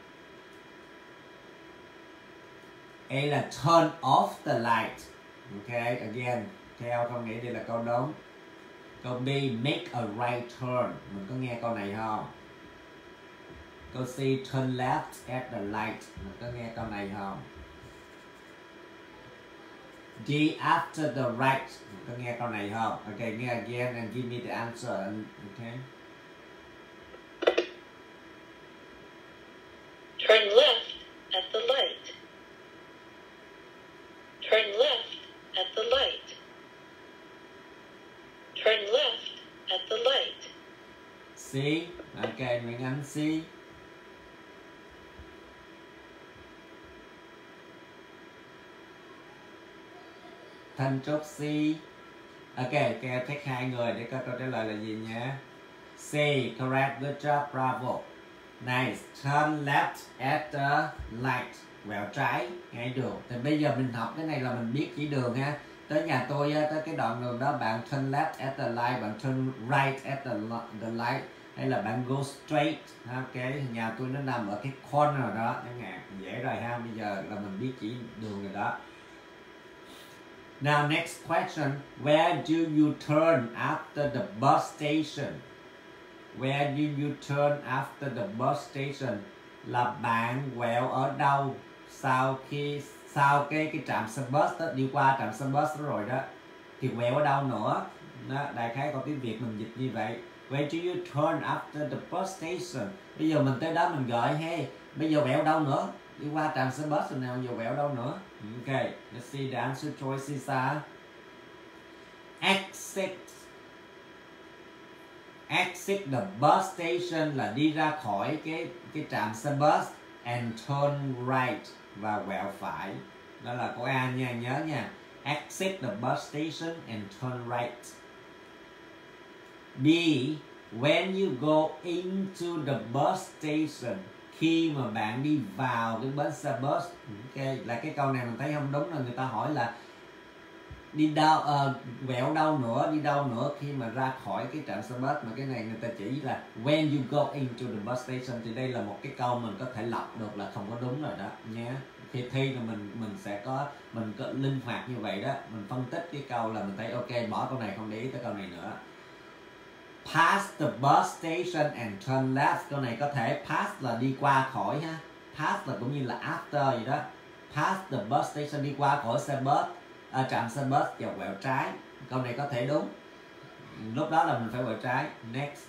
A là turn off the light. Okay, again, theo không nghĩ đây là câu đúng. Câu B, make a right turn. Mình có nghe câu này không? Câu C, turn left at the light. Mình có nghe câu này không? D, after the right. Mình có nghe câu này không? Okay, nghe again and give me the answer. Okay. Turn left at the light. Turn left at the light. Turn left at the light. C. Okay, Nguyễn Ánh C. Thanh Trúc C. Okay, kêu take 2 người để có câu trả lời là gì nhé. C. Correct, good job, bravo. Nice. Turn left at the light. Quẹo trái ngay đường. Thì bây giờ mình học cái này là mình biết chỉ đường ha. Tới nhà tôi tới cái đoạn đường đó bạn turn left at the light, bạn turn right at the light, hay là bạn go straight. Ok, nhà tôi nó nằm ở cái corner đó chẳng hạn, dễ rồi ha. Bây giờ là mình biết chỉ đường rồi đó. Now next question, where do you turn after the bus station? Where do you turn after the bus station? Là bạn quẹo ở đâu sau cái trạm xe bus đó, đi qua trạm xe bus đó rồi đó thì quẹo ở đâu nữa đó, đại khái câu tiếng Việt mình dịch như vậy. Where do you turn after the bus station? Bây giờ mình tới đó mình gọi hey, bây giờ quẹo đâu nữa, đi qua trạm xe bus rồi nào, giờ quẹo đâu nữa. Ok, let's see the answer choices are exit the bus station là đi ra khỏi cái trạm xe bus, and turn right và quẹo phải. Đó là câu A nha, nhớ nha. Exit the bus station and turn right. B. When you go into the bus station, khi mà bạn đi vào cái bến xe bus. Ok, là cái câu này mình thấy không đúng, là người ta hỏi là đi đâu, quẹo đâu nữa, đi đâu nữa khi mà ra khỏi cái trạm xe bus, mà cái này người ta chỉ là when you go into the bus station, thì đây là một cái câu mình có thể lọc được là không có đúng rồi đó nhé. Khi thi là mình sẽ có linh hoạt như vậy đó, mình phân tích cái câu là mình thấy ok, bỏ câu này không để ý tới câu này nữa. Pass the bus station and turn left, câu này có thể pass là đi qua khỏi ha, pass là cũng như là after vậy đó. Pass the bus station, đi qua khỏi xe bus, trạm xe bus và quẹo trái. Câu này có thể đúng, lúc đó là mình phải quẹo trái. Next.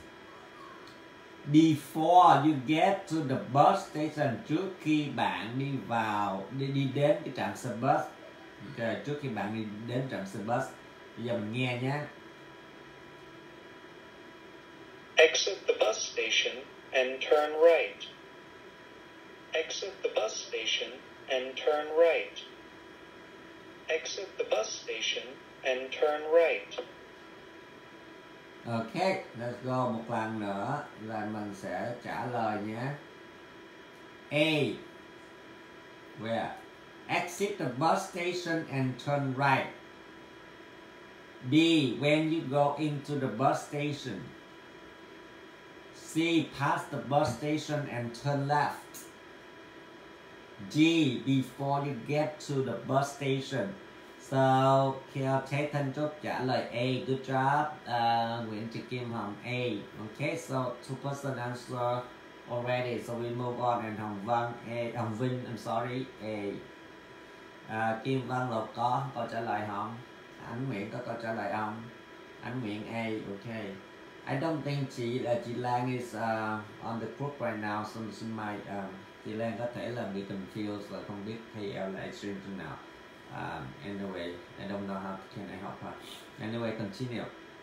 Before you get to the bus station, trước khi bạn đi vào đi đến cái trạm xe bus. Okay, trước khi bạn đi đến trạm xe bus. Bây giờ mình nghe nhé. Exit the bus station and turn right. Exit the bus station and turn right. Exit the bus station and turn right. Ok, let's go một lần nữa là mình sẽ trả lời nhé. A. Where? Exit the bus station and turn right. B. When you go into the bus station. C. Pass the bus station and turn left. D. Before you get to the bus station. So, Kiều Thế Thanh Trúc trả lời A. Good job. Nguyễn Thị Kim Hồng A. Okay, so 2% answer already. So we move on. And Hồng Văn A. Hồng Vinh, I'm sorry, A. Kim Văn Lộc có câu trả lời không? Ánh Nguyễn có câu trả lời không? Ánh Nguyễn A. Okay. I don't think chị Lan is on the group right now, so she might Chị Lan có thể là bị confused là không biết thi LSECKL thế nào. Anyway, I don't know how can I help her. Anyway, continue.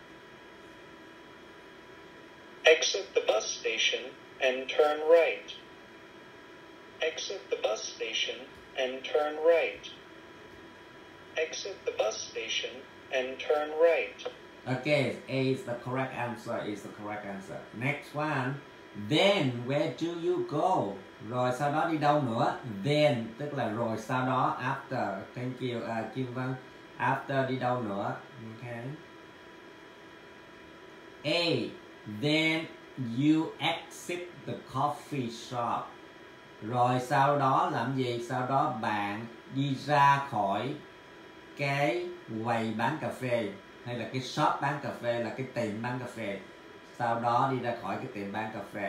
Exit the bus station and turn right. Exit the bus station and turn right. Exit the bus station and turn right. Okay, A is the correct answer. Is the correct answer. Next one. Then where do you go? Rồi sau đó đi đâu nữa? Then tức là rồi sau đó. After. Thank you, Kim Vân. After đi đâu nữa? Okay. A. Then you exit the coffee shop. Rồi sau đó làm gì? Sau đó bạn đi ra khỏi cái quầy bán cà phê, hay là cái shop bán cà phê, là cái tiệm bán cà phê. Sau đó đi ra khỏi cái tiệm bán cà phê.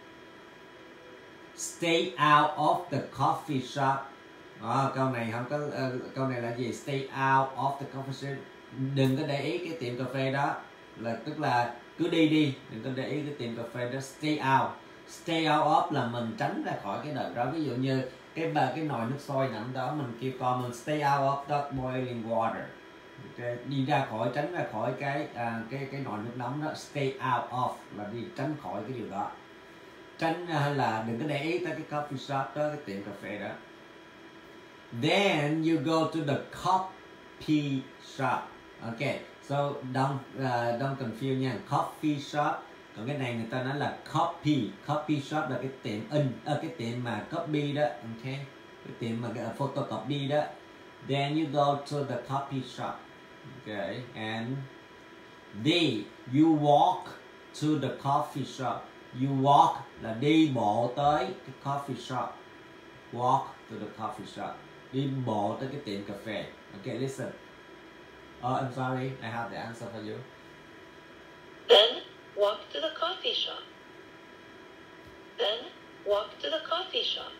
Stay out of the coffee shop. Câu này không có câu này là gì? Stay out of the coffee shop. Đừng có để ý cái tiệm cà phê đó, là tức là cứ đi, đừng có để ý cái tiệm cà phê đó. Stay out. Stay out of là mình tránh ra khỏi cái đợt đó. Ví dụ như cái nồi nước sôi nằm đó, mình kêu con mình stay out of that boiling water. Okay. Đi ra khỏi, tránh ra khỏi cái nồi nước nóng đó. Stay out of là đi tránh khỏi cái điều đó. Tránh hay là đừng có để ý tới cái coffee shop đó, cái tiệm cà phê đó. Then you go to the coffee shop. Okay, so don't confuse nha. Coffee shop. Còn cái này người ta nói là copy shop là cái tiệm cái tiệm mà copy đó. Okay, cái tiệm mà photocopy đó. Then you go to the coffee shop. Okay, and D, you walk to the coffee shop. You walk là đi bộ tới cái coffee shop. Walk to the coffee shop. Đi bộ tới cái tiệm cà phê. Okay, listen. Oh, I'm sorry, I have the answer for you. Then walk to the coffee shop. Then walk to the coffee shop.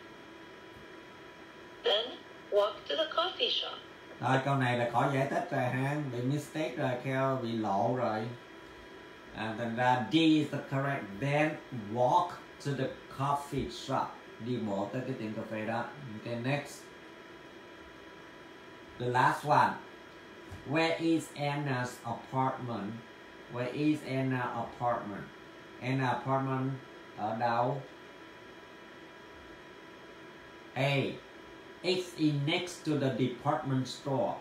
Then walk to the coffee shop. Rồi câu này là khỏi giải thích rồi ha, bị mistake rồi, Kheo bị lộ rồi. Thành ra D is the correct. Then walk to the coffee shop. Đi bộ tới cái tiệm cà phê đó. Okay, next. The last one. Where is Anna's apartment? Where is Anna's apartment? Anna's apartment ở đâu? A. It's in next to the department store.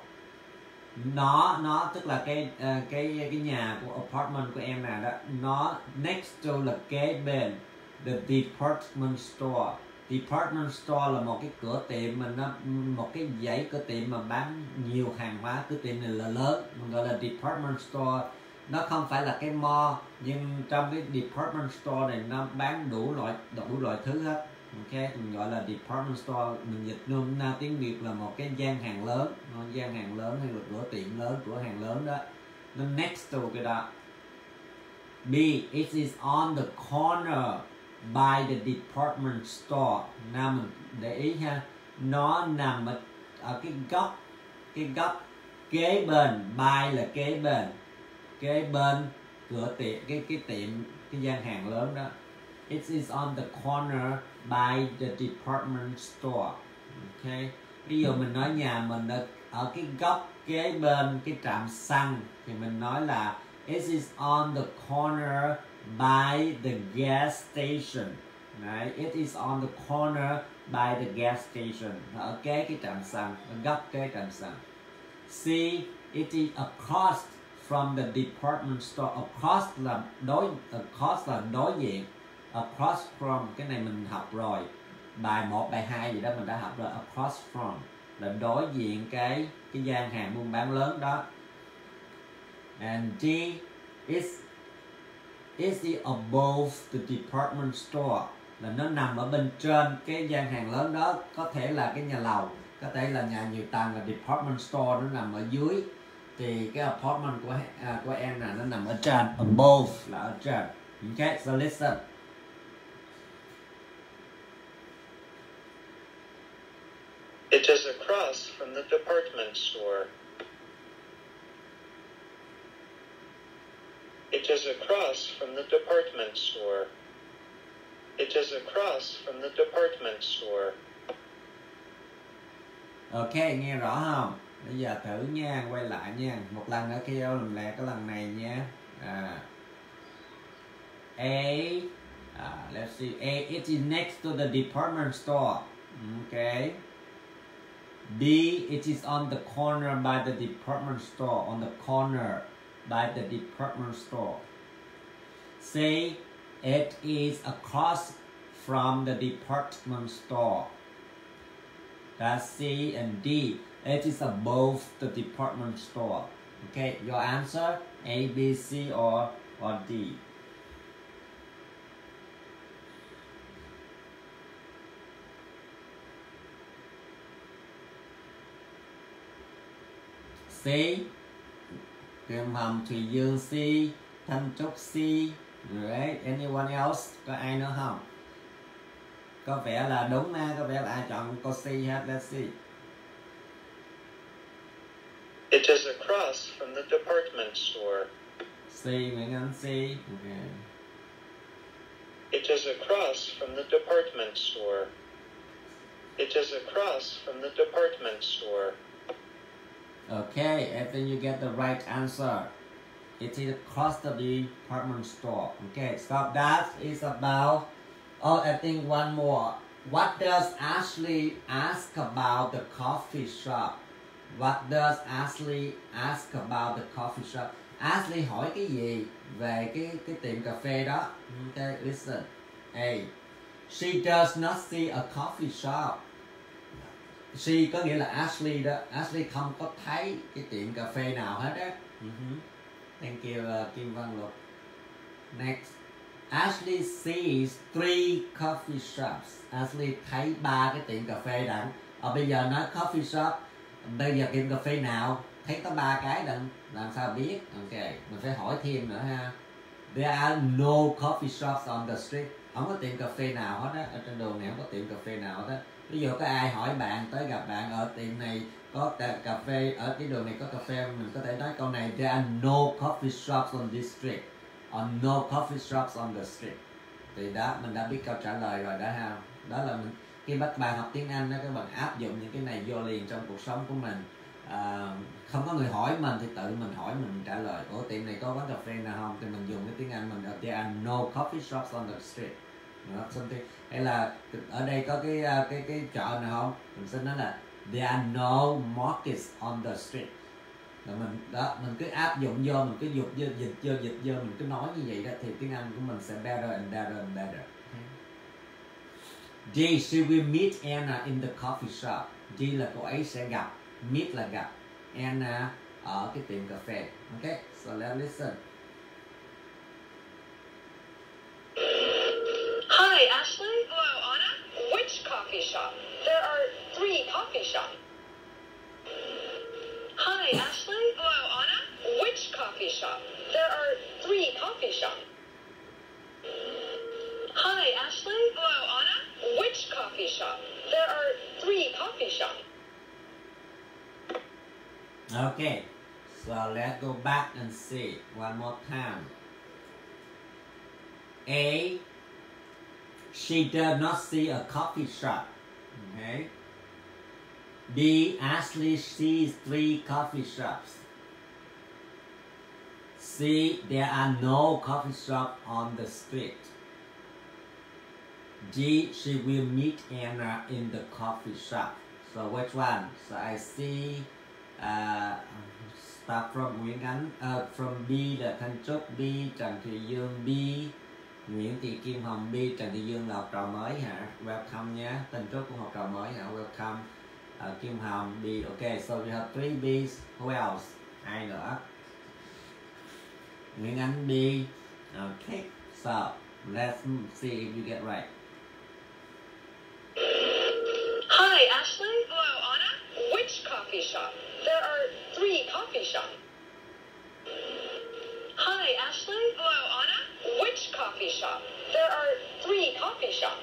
Nó tức là cái nhà của apartment của em nào đó. Nó next to là kế bên. The department store. Department store là một cái cửa tiệm mà nó một cái dãy cửa tiệm mà bán nhiều hàng hóa. Cửa tiệm này là lớn, mình gọi là department store. Nó không phải là cái mall, nhưng trong cái department store này nó bán đủ loại thứ hết. Okay, mình gọi là department store, mình dịch nôm na tiếng Việt là một cái gian hàng lớn, gian hàng lớn hay là cửa tiệm lớn, cửa hàng lớn đó. Nó next to cái đó. B. It is on the corner by the department store. Nào mình để ý ha, nó nằm ở cái góc kế bên. By là kế bên cửa tiệm, cái tiệm, cái gian hàng lớn đó. It is on the corner by the department store. Okay. Ví dụ mình nói nhà mình ở cái góc kế bên cái trạm xăng thì mình nói là it is on the corner by the gas station. Right? It is on the corner by the gas station. Ở kế cái trạm xăng, ở góc kế trạm xăng. C. It is across from the department store. Across là đối diện. Across from, cái này mình học rồi. Bài 1, bài 2 gì đó mình đã học rồi. Across from là đối diện cái gian hàng buôn bán lớn đó. And D is it above the department store, là nó nằm ở bên trên cái gian hàng lớn đó. Có thể là cái nhà lầu, có thể là nhà nhiều tầng, là department store nó nằm ở dưới. Thì cái apartment của em là nó nằm ở trên. Above là ở trên. Okay, so listen. It is across from the department store. It is across from the department store. It is across from the department store. Ok, nghe rõ không? Bây giờ thử nha, quay lại nha. Một lần nữa kêu làm lẹ cái lần này nha. Let's see. A, it is next to the department store. Okay. B, it is on the corner by the department store. On the corner by the department store. C, it is across from the department store. That's C and D. It is above the department store. Okay, your answer A, B, C or D. C. Kim Hồng, Thùy Dương C. Thanh Trúc C. Right. Anyone else? Có ai nữa không? Có vẻ là đúng ha, có vẻ là ai chọn câu C hết. Let's see. It is across from the department store. C, Nguyễn Anh C. Okay. It is across from the department store. It is across from the department store. Okay, I think you get the right answer. It is across the department store. Okay, so that is about... Oh, I think one more. What does Ashley ask about the coffee shop? What does Ashley ask about the coffee shop? Ashley hỏi cái gì về cái tiệm cà phê đó? Okay, listen. A. She does not see a coffee shop. She có nghĩa là Ashley đó. Ashley không có thấy cái tiệm cà phê nào hết á. Thank you, Kim Văn Lục. Next. Ashley sees 3 coffee shops. Ashley thấy 3 cái tiệm cà phê đặng. Bây giờ nói coffee shop. Bây giờ tiệm cà phê nào? Thấy có 3 cái đặng. Làm sao biết? Ok, mình phải hỏi thêm nữa ha. There are no coffee shops on the street. Không có tiệm cà phê nào hết á. Ở trên đường này không có tiệm cà phê nào hết á. Ví dụ có ai hỏi bạn, tới gặp bạn ở tiệm này có cà phê, ở cái đường này có cà phê, mình có thể nói câu này: There are no coffee shops on this street. Or no coffee shops on the street. Thì đó, mình đã biết câu trả lời rồi đó ha. Đó là mình, khi các bạn học tiếng Anh đó, các bạn áp dụng những cái này vô liền trong cuộc sống của mình. Không có người hỏi mình thì tự mình hỏi mình trả lời. Ủa tiệm này có quán cà phê nào không? Thì mình dùng cái tiếng Anh mình: There are no coffee shops on the street. Hay là ở đây có cái chợ nào không? Mình sẽ nói là there are no markets on the street. Rồi mình cứ áp dụng vô, mình cứ dịch vô, mình cứ nói như vậy đó thì tiếng Anh của mình sẽ better and better and better. D. She will meet Anna in the coffee shop. D là cô ấy sẽ gặp, meet là gặp Anna ở cái tiệm cà phê. Okay, so let's listen. Hi, Ashley. Hello, Anna. Which coffee shop? There are 3 coffee shops. Hi, Ashley. Hello, Anna. Which coffee shop? There are 3 coffee shops. Hi, Ashley. Hello, Anna. Which coffee shop? There are 3 coffee shops. Okay, so let's go back and see one more time. A. She does not see a coffee shop. Okay. B. Ashley sees 3 coffee shops. C. There are no coffee shops on the street. D. She will meet Anna in the coffee shop. So which one? So I see start from Nguyễn Ánh, from B là Thanh Trúc, B Trần Thùy Dương, B Nguyễn Thị Kim Hồng, B Trần Thị Dương là học trò mới hả? Welcome nhé. Thanh Trúc cũng học trò mới hả? Welcome. Kim Hồng, B. Okay, so we have 3 B's. Who else? Ai nữa? Nguyễn Ánh, B. Okay, so let's see if you get right. Hi, Ashley. Hello, Anna. Which coffee shop? There are 3 coffee shops. Hi, Ashley. Hello, Anna. Which coffee shop? There are 3 coffee shops.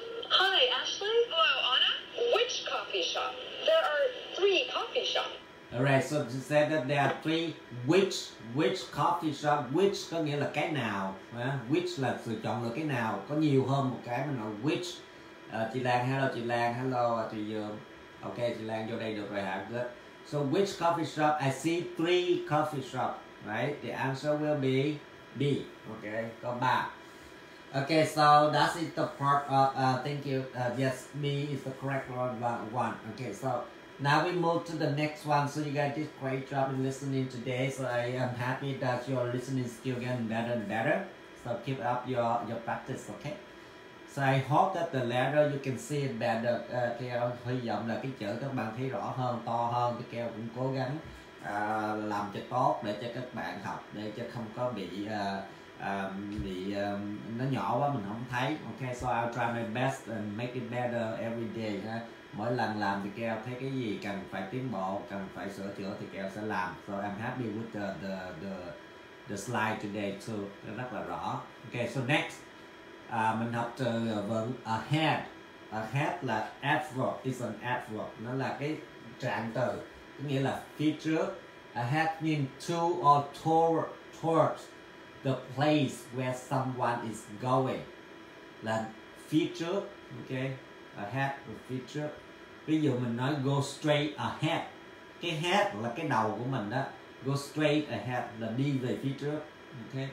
Hi, Ashley. Hello, Anna. Which coffee shop? There are 3 coffee shops. Alright, so she said that there are three which coffee shop, which có nghĩa là cái nào, which là sự chọn lựa cái nào, có nhiều hơn một cái mình nói which. Chị Lan, hello chị Dương. Ok, chị Lan vô đây được rồi hả? Good. So which coffee shop? I see 3 coffee shop, right? The answer will be B. Okay, có 3. Okay, so that's it the part of thank you. Yes, B is the correct one. Okay, so now we move to the next one. So you guys did great job in listening today. So I am happy that your listening skill getting better and better. So keep up your practice, okay? So I hope that the letter you can see it better. Keo hy vọng là cái chữ các bạn thấy rõ hơn, to hơn. Thì Keo cũng cố gắng làm cho tốt để cho các bạn học, để cho không có bị nó nhỏ quá mình không thấy. Okay, so I'll try my best and make it better every day. Mỗi lần làm thì Keo thấy cái gì cần phải tiến bộ, cần phải sửa chữa thì Keo sẽ làm. So I'm happy with the slide today too. Nó rất là rõ. Okay, so next. Mình học từ vựng ahead. Ahead là adverb, is an adverb. Nó là cái trạng từ, có nghĩa là phía trước. Ahead means to or towards the place where someone is going. Là phía trước, ok? Ahead là phía trước. Ví dụ mình nói go straight ahead. Cái head là cái đầu của mình đó. Go straight ahead là đi về phía trước, ok?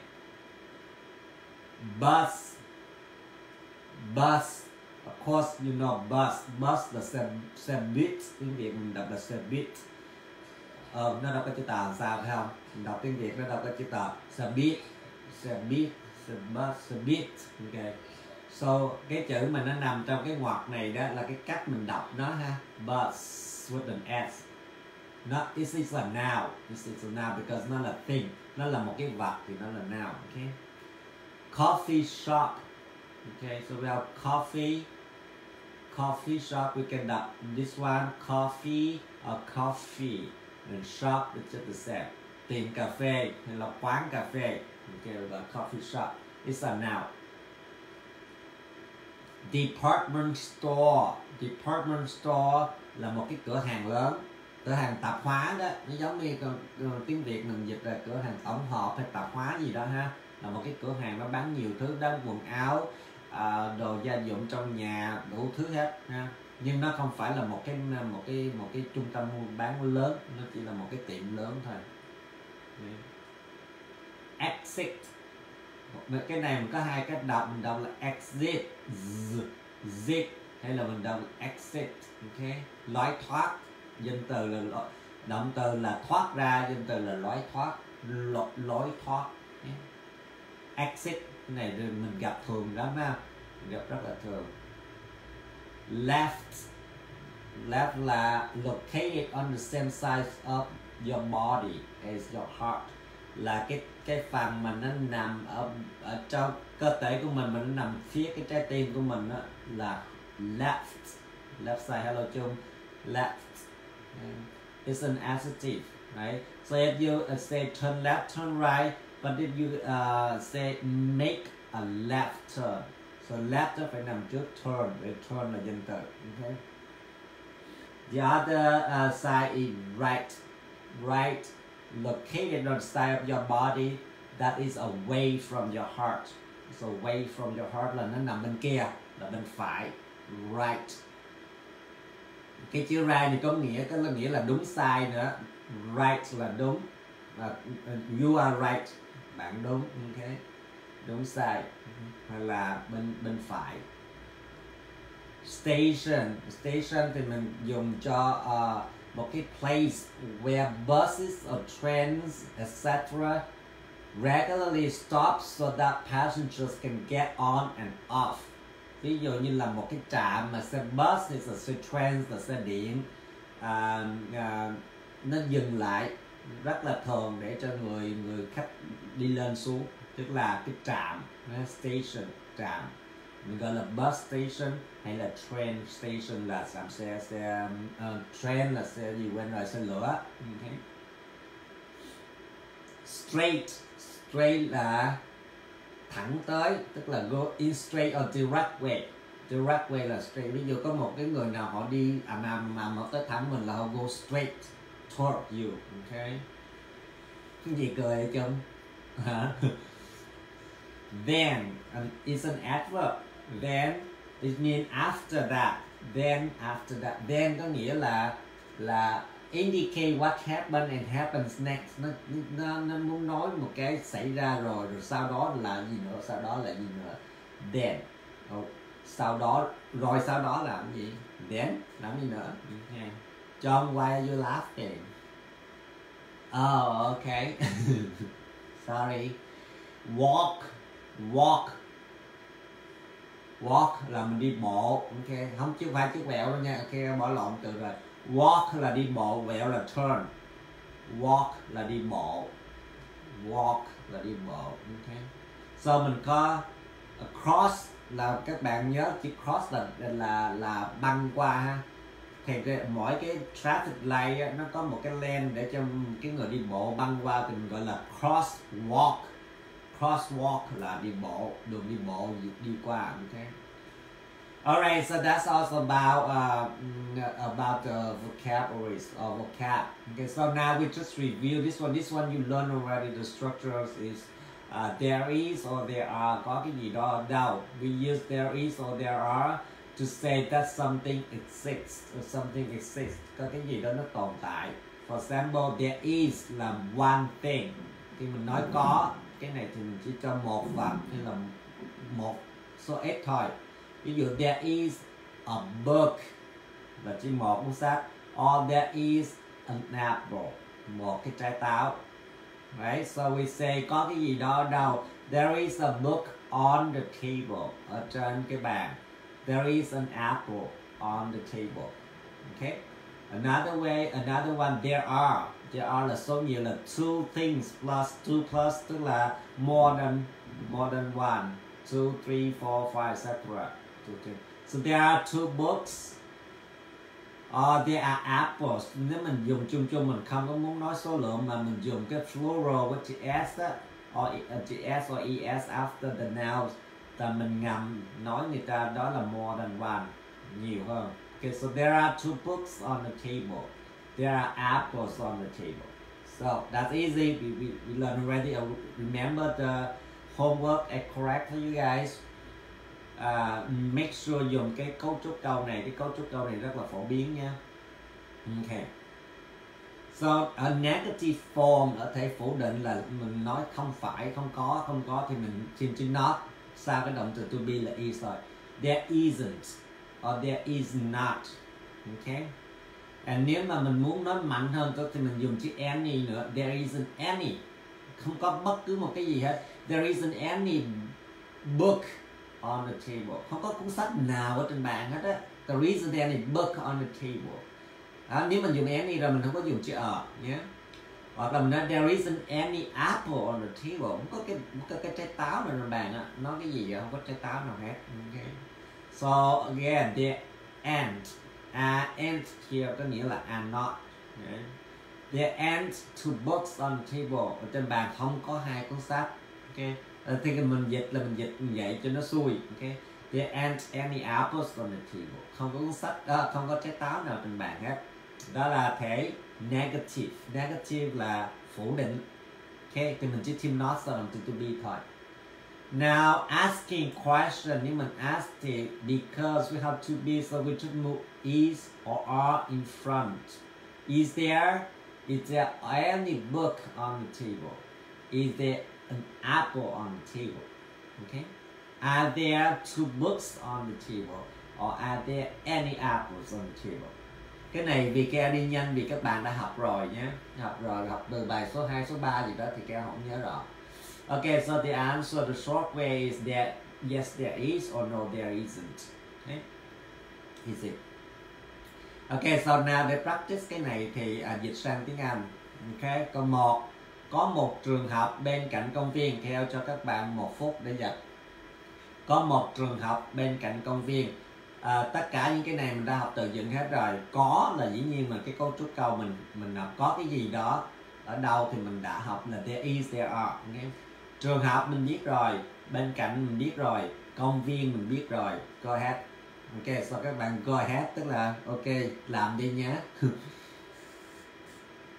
Bus, of course you know bus là xe buýt, tiếng Việt mình đọc là xe buýt. Nó đâu có chữ tờ sao phải không? Mình đọc tiếng Việt nó đâu có chữ tờ. Xe buýt, bus, xe buýt, ok. So cái chữ mà nó nằm trong cái ngoặc này đó là cái cách mình đọc nó ha. Bus with an S. This is a noun. This is a noun because nó là thing. Nó là một cái vật thì nó là noun, ok. Coffee shop. Okay, so we have coffee shop. We can đọc this one coffee or coffee, and shop is just the same. Tiệm cà phê hay là quán cà phê. Okay, we got coffee shop. It's a noun. Department store là một cái cửa hàng lớn, cửa hàng tạp hóa đó. Nó giống như tiếng Việt mình dịch là cửa hàng tổng hợp hay tạp hóa gì đó ha. Là một cái cửa hàng nó bán nhiều thứ đó, quần áo, đồ gia dụng trong nhà, đủ thứ hết ha. Nhưng nó không phải là một cái trung tâm mua bán lớn, nó chỉ là một cái tiệm lớn thôi. Exit, cái này mình có hai cách đọc, mình đọc là exit, zit, hay là mình đọc là exit, ok. Lối thoát, danh từ là động từ là thoát ra, danh từ là lối thoát, lối thoát. Exit, cái này mình gặp thường lắm ha, gặp rất là thường. Left là located on the same side of your body as your heart, là cái phần mà nó nằm ở trong cơ thể của mình mà nó nằm phía cái trái tim của mình đó, là left side. Hello Chung, left. It's an adjective, right? So if you say turn left, turn right, but if you say make a left turn, so left nó phải nằm trước turn, để turn là danh từ, okay? The other side is right, located on the side of your body that is away from your heart. So away from your heart là nó nằm bên kia, là bên phải, right. Cái chữ right này có nghĩa là đúng sai nữa. Right là đúng, you are right, bạn đúng, ok, đúng sai, hay là bên phải. Station thì mình dùng cho một cái place where buses or trains etc. regularly stop so that passengers can get on and off. Ví dụ như là một cái trạm mà xe bus hay là xe train là xe điện nó dừng lại rất là thường để cho người khách đi lên xuống, tức là cái trạm, station, trạm. Mình gọi là bus station hay là train station là xe train là xe gì quên rồi, xe lửa. Okay. Straight là thẳng tới, tức là go in straight or direct way. Direct way là straight. Ví dụ có một cái người nào họ đi mà tới thẳng mình là họ go straight toward you. Okay. Cái gì cười chung? Hả? Then is an adverb. Then it means after that. Then after that. Then có nghĩa là indicate what happened and happens next. Nó muốn nói một cái xảy ra rồi sau đó là gì nữa, sau đó là gì nữa. Then sau đó làm gì? Then làm gì nữa? Okay. John, why are you laughing? Oh, okay. Sorry. Walk là mình đi bộ. Ok, không chứ phải chữ quẹo đâu nha. Ok, bỏ lộn từ rồi. Walk là đi bộ, quẹo là turn. Walk là đi bộ. Ok. So mình có cross là các bạn nhớ chữ cross là băng qua ha. Thì mỗi cái traffic light nó có một cái lane để cho cái người đi bộ băng qua thì mình gọi là crosswalk là đi bộ, đường đi bộ đi qua. Okay. Alright, so that's also about the vocabularies or vocab. Okay, so now we just review this one. This one you learn already. The structures is there is or there are. Có cái gì đó đâu. We use there is or there are to say that something exists or something exists. Có cái gì đó nó tồn tại. For example, there is là one thing. Khi mình nói có, cái này thì mình chỉ cho một vật hay là một số ít thôi. Ví dụ there is a book là chỉ một cuốn sách. Or there is an apple, một cái trái táo. Right? So we say có cái gì đó đâu. There is a book on the table, ở trên cái bàn. There is an apple on the table. Okay. Another one, there are. There are là số nhiều là two things plus tức là more than one. 2, 3, 4, 5, etc. So there are two books. Or there are apples. Nếu mình dùng chung mình không có muốn nói số lượng mà mình dùng cái plural với chữ s á, or chữ s or es after the nouns, là mình ngầm nói người ta đó là more than one, nhiều hơn. Okay, so there are two books on the table. There are apples on the table. So that's easy. We learned already. Remember the homework is correct for you guys. Make sure dùng cái cấu trúc câu này. Cái cấu trúc câu này rất là phổ biến nha. Okay. So a negative form ở thể phủ định là mình nói không phải, không có thì mình change not sau cái động từ to be là is rồi. There isn't or there is not. Okay. And nếu mà mình muốn nói mạnh hơn thì mình dùng chữ any nữa. There isn't any. Không có bất cứ một cái gì hết. There isn't any book on the table. Không có cuốn sách nào ở trên bàn hết á. There isn't any book on the table. Nếu mình dùng any rồi mình không có dùng chữ nhé. Hoặc là mình nói there isn't any apple on the table. Không có cái trái táo nào trên bàn á. Nói cái gì vậy? Không có trái táo nào hết. Okay. So again, there aren't here có nghĩa là are not. Okay. There aren't two books on the table. Ở trên bàn không có hai cuốn sách. Okay. Thì mình dịch như vậy cho nó xuôi. Okay. There aren't any apples on the table. Không có cuốn sách, không có trái táo nào trên bàn hết. Đó là thể negative. Negative là phủ định. Okay. Thì mình chỉ thêm not sau làm từ to be thôi. Now asking question, nhưng mình ask thì because we have to be, so we should move is or are in front. Is there any book on the table? Is there an apple on the table? Okay. Are there two books on the table? Or are there any apples on the table? Cái này vì Keo đi nhanh vì các bạn đã học rồi nhé. Học từ bài số 2, số 3 gì đó thì Keo không nhớ rõ. Okay, so the answer, the short way is that yes there is or no there isn't. Okay. Is it? Okay, so now để practice cái này thì dịch sang tiếng Anh. Okay, câu 1. Có một trường học bên cạnh công viên. Theo cho các bạn 1 phút để dịch. Có một trường học bên cạnh công viên. Tất cả những cái này mình đã học từ dựng hết rồi. Có là dĩ nhiên là cái cấu trúc câu mình học có cái gì đó ở đâu thì mình đã học là there is, there are. Okay. Trường học mình biết rồi, bên cạnh mình biết rồi, công viên mình biết rồi. Go ahead. Ok, so các bạn go ahead tức là ok, làm đi nhé.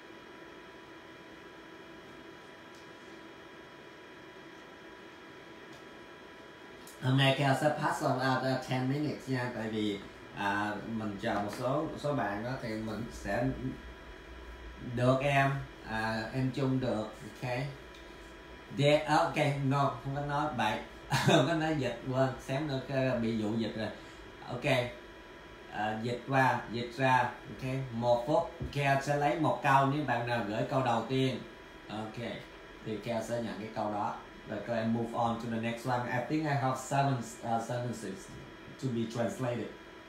Hôm nay Keo sẽ pass on out 10 minutes nha, tại vì mình chờ một số bạn đó thì mình sẽ được em chung được. Ok. Ok, no, không có nói bậy. Không có nói dịch, quên, xém nữa bị vụ dịch rồi. Ok. Dịch qua, dịch ra. Ok, 1 phút. Keo sẽ lấy một câu, nếu bạn nào gửi câu đầu tiên. Ok, thì Keo sẽ nhận cái câu đó. Rồi các em move on to the next one. I think I have 7 sentences to be translated.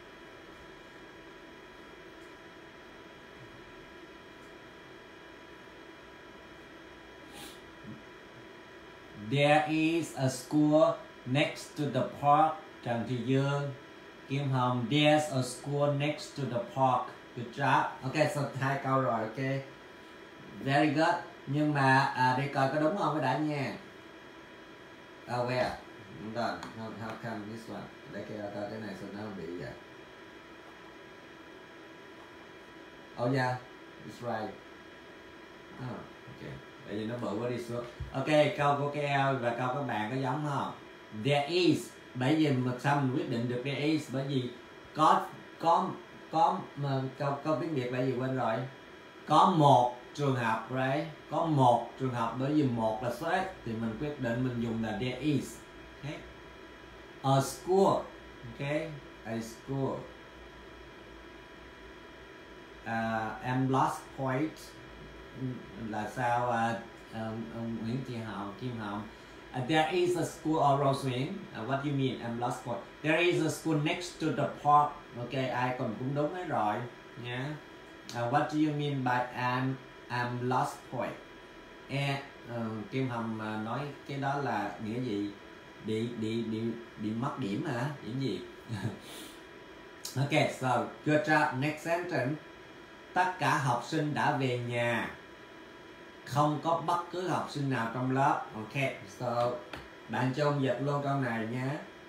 There is a school next to the park. Trần Thị Dương, Kim Hồng. There's a school next to the park. Good job. Ok, so 2 câu rồi. Ok, very good. Nhưng mà đi coi có đúng không cái đã nha. Oh where? Hold on. How come this one? Để coi cái này sao nó bị vậy. Oh yeah, it's right. Oh, ok. Tại vì nó bự quá đi xuống. Ok, câu của KL và câu các bạn có giống không? There is. Bởi vì mà sao mình quyết định được there is? Bởi vì có mà câu tiếng Việt là gì quên rồi. Có một trường học, right? Có một trường học, bởi vì một là số ít thì mình quyết định mình dùng là there is. Okay. A school. Okay, a school. Em lost point là sao? Nguyễn Thị Hồng, Kim Hồng. There is a school or Rose Nguyễn. What do you mean? I'm lost point. There is a school next to the park. Okay, ai còn cũng đúng hết rồi nha. What do you mean by I'm lost point? Kim Hồng nói cái đó là nghĩa gì? Bị mất điểm hả? Điểm gì? Okay, so good job. Next sentence. Tất cả học sinh đã về nhà. Không có bất cứ học sinh nào trong lớp. Ok, so bạn cho ông dịch luôn câu này nha.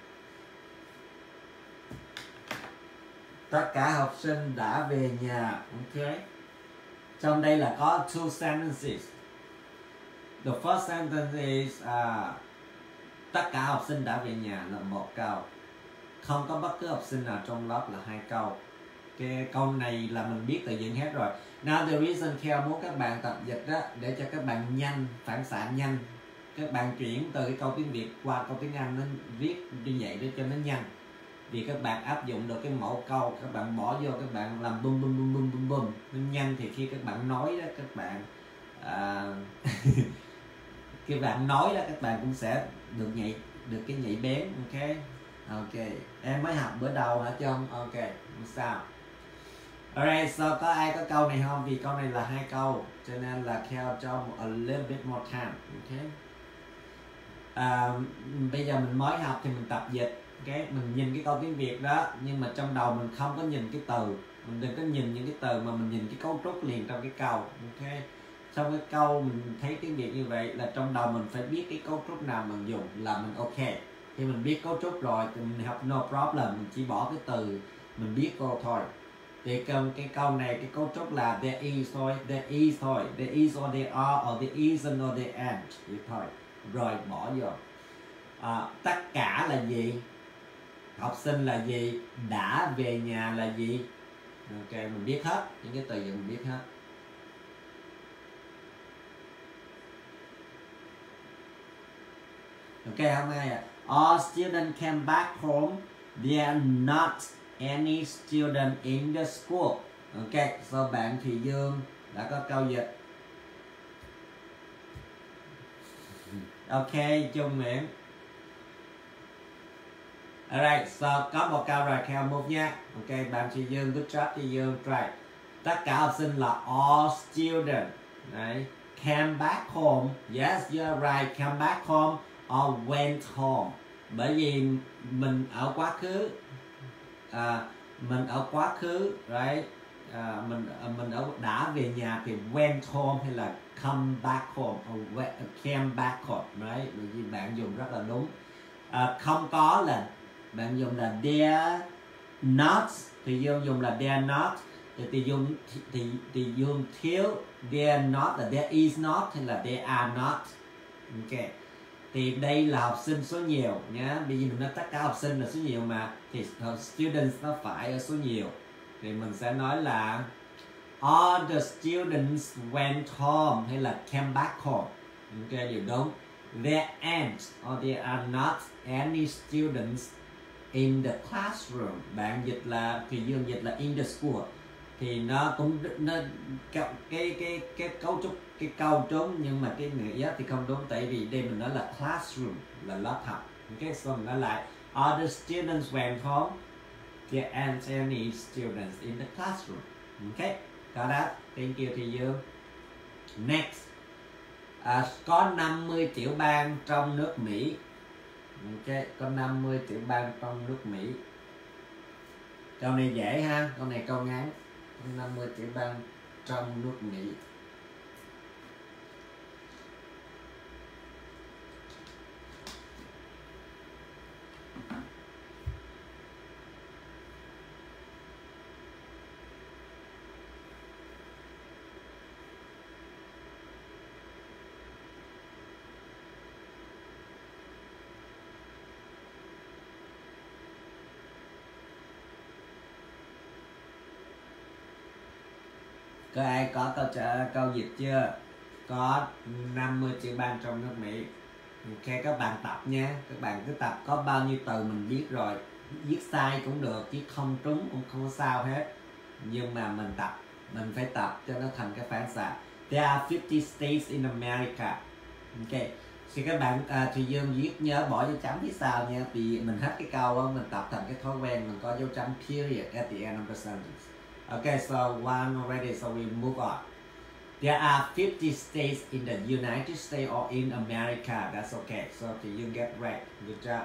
Tất cả học sinh đã về nhà. Ok. Trong đây là có 2 sentences. The first sentence is tất cả học sinh đã về nhà là 1 câu. Không có bất cứ học sinh nào trong lớp là 2 câu. Cái câu này là mình biết từ dựng hết rồi. Now the reason Keo muốn các bạn tập dịch đó, để cho các bạn nhanh, phản xạ nhanh. Các bạn chuyển từ cái câu tiếng Việt qua câu tiếng Anh, nó viết như vậy để cho nó nhanh. Vì các bạn áp dụng được cái mẫu câu, các bạn bỏ vô, các bạn làm bum bum bum bum bum bum, nó nhanh. Thì khi các bạn nói đó, các bạn khi bạn nói đó, các bạn cũng sẽ được cái nhạy bén. Ok. Ok, em mới học bữa đầu hả Trâm? Ok, không sao. Alright, so có ai có câu này không? Vì câu này là 2 câu, cho nên là Keo cho a little bit more time. Ok. Bây giờ mình mới học thì mình tập dịch. Ok, mình nhìn cái câu tiếng Việt đó, nhưng mà trong đầu mình không có nhìn cái từ. Mình đừng có nhìn những cái từ mà mình nhìn cái cấu trúc liền trong cái câu. Ok. Trong cái câu mình thấy tiếng Việt như vậy là trong đầu mình phải biết cái cấu trúc nào mình dùng là mình ok. Khi mình biết cấu trúc rồi thì mình học no problem, mình chỉ bỏ cái từ mình biết cô thôi. Thì cái câu này cái cấu trúc là there is thôi, there is thôi, there is or there are or there isn't or there aren't vậy thôi. Rồi bỏ vô. Tất cả là gì? Học sinh là gì? Đã về nhà là gì? Ok, mình biết hết những cái từ mình biết hết. Ok, hôm nay all students came back home. There are not any student in the school. Ok, so bạn Thùy Dương đã có câu dịch. Ok, Trung Nguyễn. Alright, so có một câu rồi, Keo move nha. Ok, bạn Thùy Dương, good job Thùy Dương. Right. Tất cả học sinh là all students. Right. Came back home. Yes, you're right. Came back home or went home. Bởi vì mình ở quá khứ. Mình ở quá khứ, right? Mình ở đã về nhà thì went home hay là come back home or came back home, right? Bởi vì bạn dùng rất là đúng. Không có là bạn dùng là there not, thì dùng là there not, thì dùng thiếu there not là there is not hay là there are not. Ok. thì đây là học sinh số nhiều nhá. Bây giờ mình nói tất cả học sinh là số nhiều mà, thì students nó phải ở số nhiều, thì mình sẽ nói là all the students went home hay là came back home. Ok, điều đúng. There aren't or there are not any students in the classroom. Bạn dịch là thì Dương dịch là in the school, thì nó cũng cái cấu trúc cái câu trúng, nhưng mà cái nghĩa thì không đúng, tại vì đây mình nói là classroom là lớp học. Ok, so mình nói lại all the students went home, there aren't any students in the classroom. Ok, got that? Thank you thì Dương. Next, có 50 tiểu bang trong nước Mỹ. Ok, có 50 tiểu bang trong nước Mỹ. Câu này dễ ha, câu này câu ngắn. 50 tiểu bang trong nước Mỹ. Có ai có câu dịch chưa? Có 50 tiểu bang trong nước Mỹ. Ok, các bạn tập nha. Các bạn cứ tập, có bao nhiêu từ mình biết rồi. Viết sai cũng được, chứ không trúng cũng không sao hết. Nhưng mà mình tập, mình phải tập cho nó thành cái phản xạ. There are 50 states in America. Ok, thì các bạn thì Dương viết nhớ bỏ dấu chấm phía sau nha. Vì mình hết cái câu đó, mình tập thành cái thói quen mình có dấu chấm period at the end of the sentence. Okay, so one already, so we move on. There are 50 states in the United States or in America. That's okay. So you get right. Good job.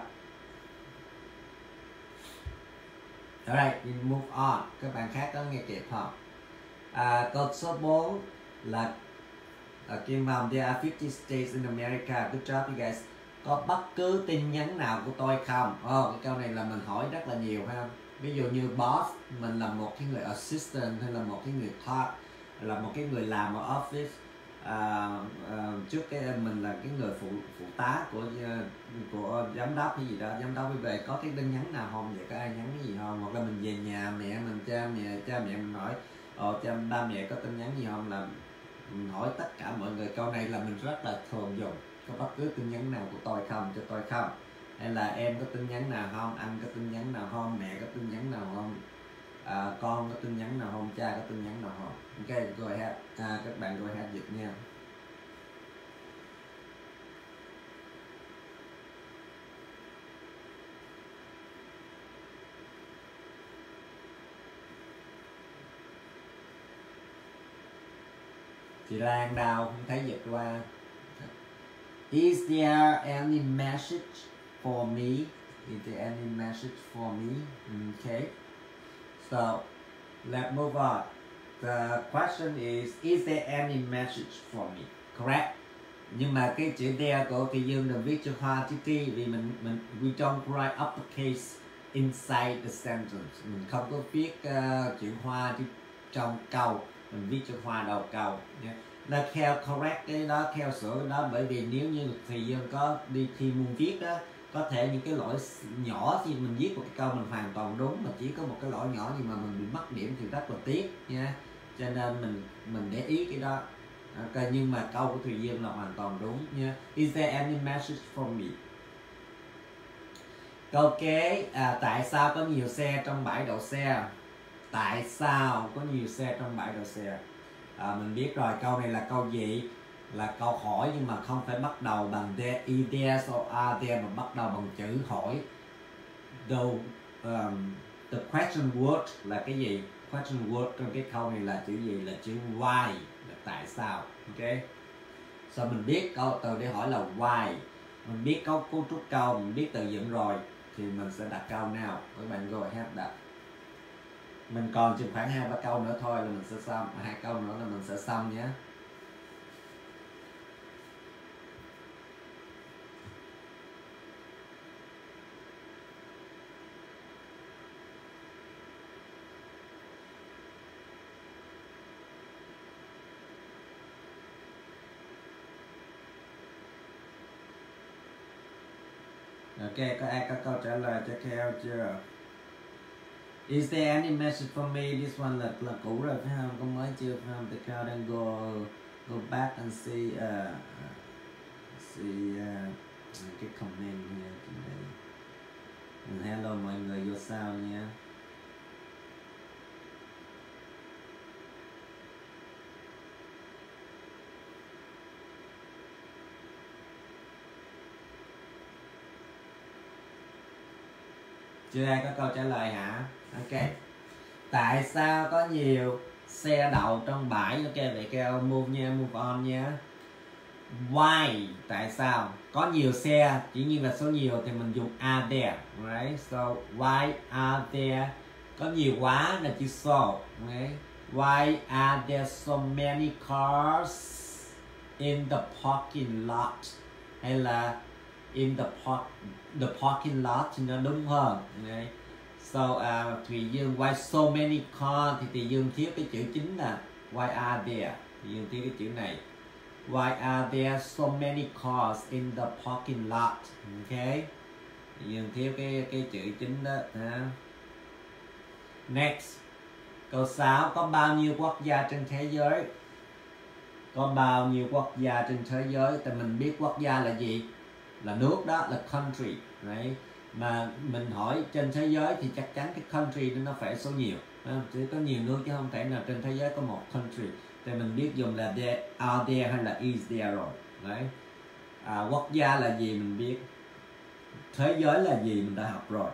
Alright, we move on. Các bạn khác có nghe kịp không? Câu số 4 là Kim Mom, there are 50 states in America. Good job you guys. Có bất cứ tin nhắn nào của tôi không? Cái câu này là mình hỏi rất là nhiều ha. Ví dụ như boss, mình là một cái người assistant hay là một cái người clerk, là một cái người làm ở office. Trước cái mình là cái người phụ tá của giám đốc hay gì đó. Giám đốc về có cái tin nhắn nào không? Vậy có ai nhắn cái gì không? Hoặc là mình về nhà mẹ mình, cha mẹ mình hỏi ba mẹ có tin nhắn gì không, là mình hỏi tất cả mọi người. Câu này là mình rất là thường dùng. Có bất cứ tin nhắn nào của tôi không, cho tôi không, hay là em có tin nhắn nào không, anh có tin nhắn nào không, mẹ có tin nhắn nào không, con có tin nhắn nào không, cha có tin nhắn nào không. Ok, go ahead. Các bạn go ahead dịch nha. Chị Lan đâu không thấy dịch qua. Is there any message for me? Is there any message for me? Okay. So let's move on. The question is there any message for me? Correct. Nhưng mà cái chữ there của Kỳ Dương đừng viết chữ hoa chữ ti, vì we don't write uppercase inside the sentence. Mình không có viết chữ hoa chữ trong câu, mình viết chữ hoa đầu câu nhé. Là theo correct cái đó, theo sửa cái đó, bởi vì nếu như Thùy Dương có đi thi môn viết đó, có thể những cái lỗi nhỏ thì mình viết một cái câu mình hoàn toàn đúng, mà chỉ có một cái lỗi nhỏ nhưng mà mình bị mất điểm thì rất là tiếc nha. Cho nên mình để ý cái đó. Okay, nhưng mà câu của Thùy Dương là hoàn toàn đúng nha. Is there any message for me? Câu kế, tại sao có nhiều xe trong bãi đậu xe? Tại sao có nhiều xe trong bãi đậu xe? Mình biết rồi, câu này là câu gì? Là câu hỏi nhưng mà không phải bắt đầu bằng there, is there, so are there, mà bắt đầu bằng chữ hỏi. The question word là cái gì? Question word trong cái câu này là chữ gì? Là chữ why, là tại sao. Ok. So mình biết câu từ để hỏi là why. Mình biết cấu trúc câu, mình biết từ dựng rồi, thì mình sẽ đặt câu nào. Các bạn go ahead đặt. Mình còn chừng khoảng 2-3 câu nữa thôi là mình sẽ xong. 2 câu nữa là mình sẽ xong nhé. Ok, có ai có câu trả lời cho Keo chưa? Is there any message for me? This one là cũ rồi phải không? Có mới chưa phải không? The Keo đang go back and see cái comment here today. Hello mọi người, vô sao nha. Chưa ai có câu trả lời hả? Ok. Tại sao có nhiều xe đậu trong bãi? Ok, vậy kêu move on nha. Why? Tại sao? Có nhiều xe, chỉ nhiên là số nhiều thì mình dùng are there, right? So why are there? Có nhiều quá là chữ so, right? Why are there so many cars in the parking lot? Hay là in the parking lot thì nó đúng hơn, right? So Thùy Dương, why so many cars thì Thùy Dương thiếu cái chữ chính là why are there, Thùy Dương thiếu cái chữ này. Why are there so many cars in the parking lot? Okay, Thùy Dương thiếu cái chữ chính đó ha. Next, câu 6, có bao nhiêu quốc gia trên thế giới? Có bao nhiêu quốc gia trên thế giới? Thì mình biết quốc gia là gì? Là nước đó, là country, right? Mà mình hỏi trên thế giới thì chắc chắn cái country nó phải số nhiều, chỉ có nhiều nước chứ không thể nào trên thế giới có một country. Thì mình biết dùng là there, are there hay là is there rồi, đấy. Quốc gia là gì mình biết, thế giới là gì mình đã học rồi.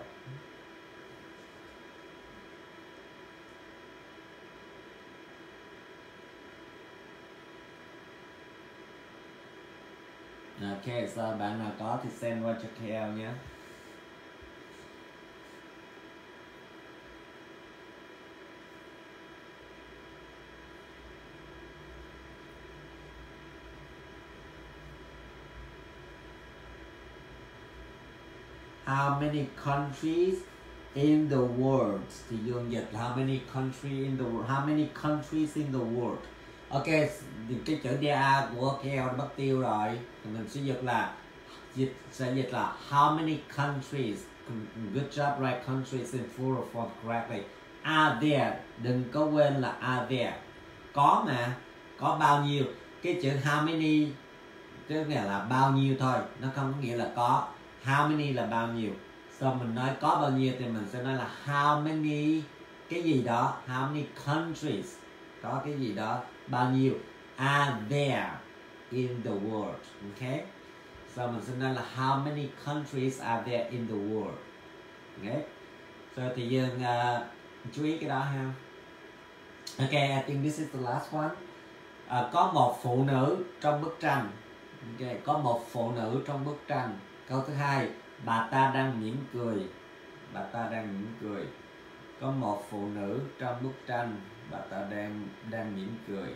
Ok, so bạn nào có thì send qua cho KL nhé. How many countries in the world? Thì dùng dịch how many countries in the world? How many countries in the world? Ok, thì cái chữ DA của KL đã mất tiêu rồi. Thì mình sẽ dịch là how many countries? Good job, right? Countries in full or for correctly. Are there? Đừng có quên là are there. Có mà, có bao nhiêu? Cái chữ how many tức là bao nhiêu thôi, nó không có nghĩa là có. How many là bao nhiêu. So mình nói có bao nhiêu thì mình sẽ nói là how many cái gì đó, how many countries, có cái gì đó, bao nhiêu are there in the world. Ok, so mình sẽ nói là how many countries are there in the world. Ok, so thì Dương chú ý cái đó ha. Ok, I think this is the last one. Có một phụ nữ trong bức tranh. Ok, có một phụ nữ trong bức tranh. Câu thứ hai, bà ta đang mỉm cười. Bà ta đang mỉm cười. Có một phụ nữ trong bức tranh, bà ta đang mỉm cười.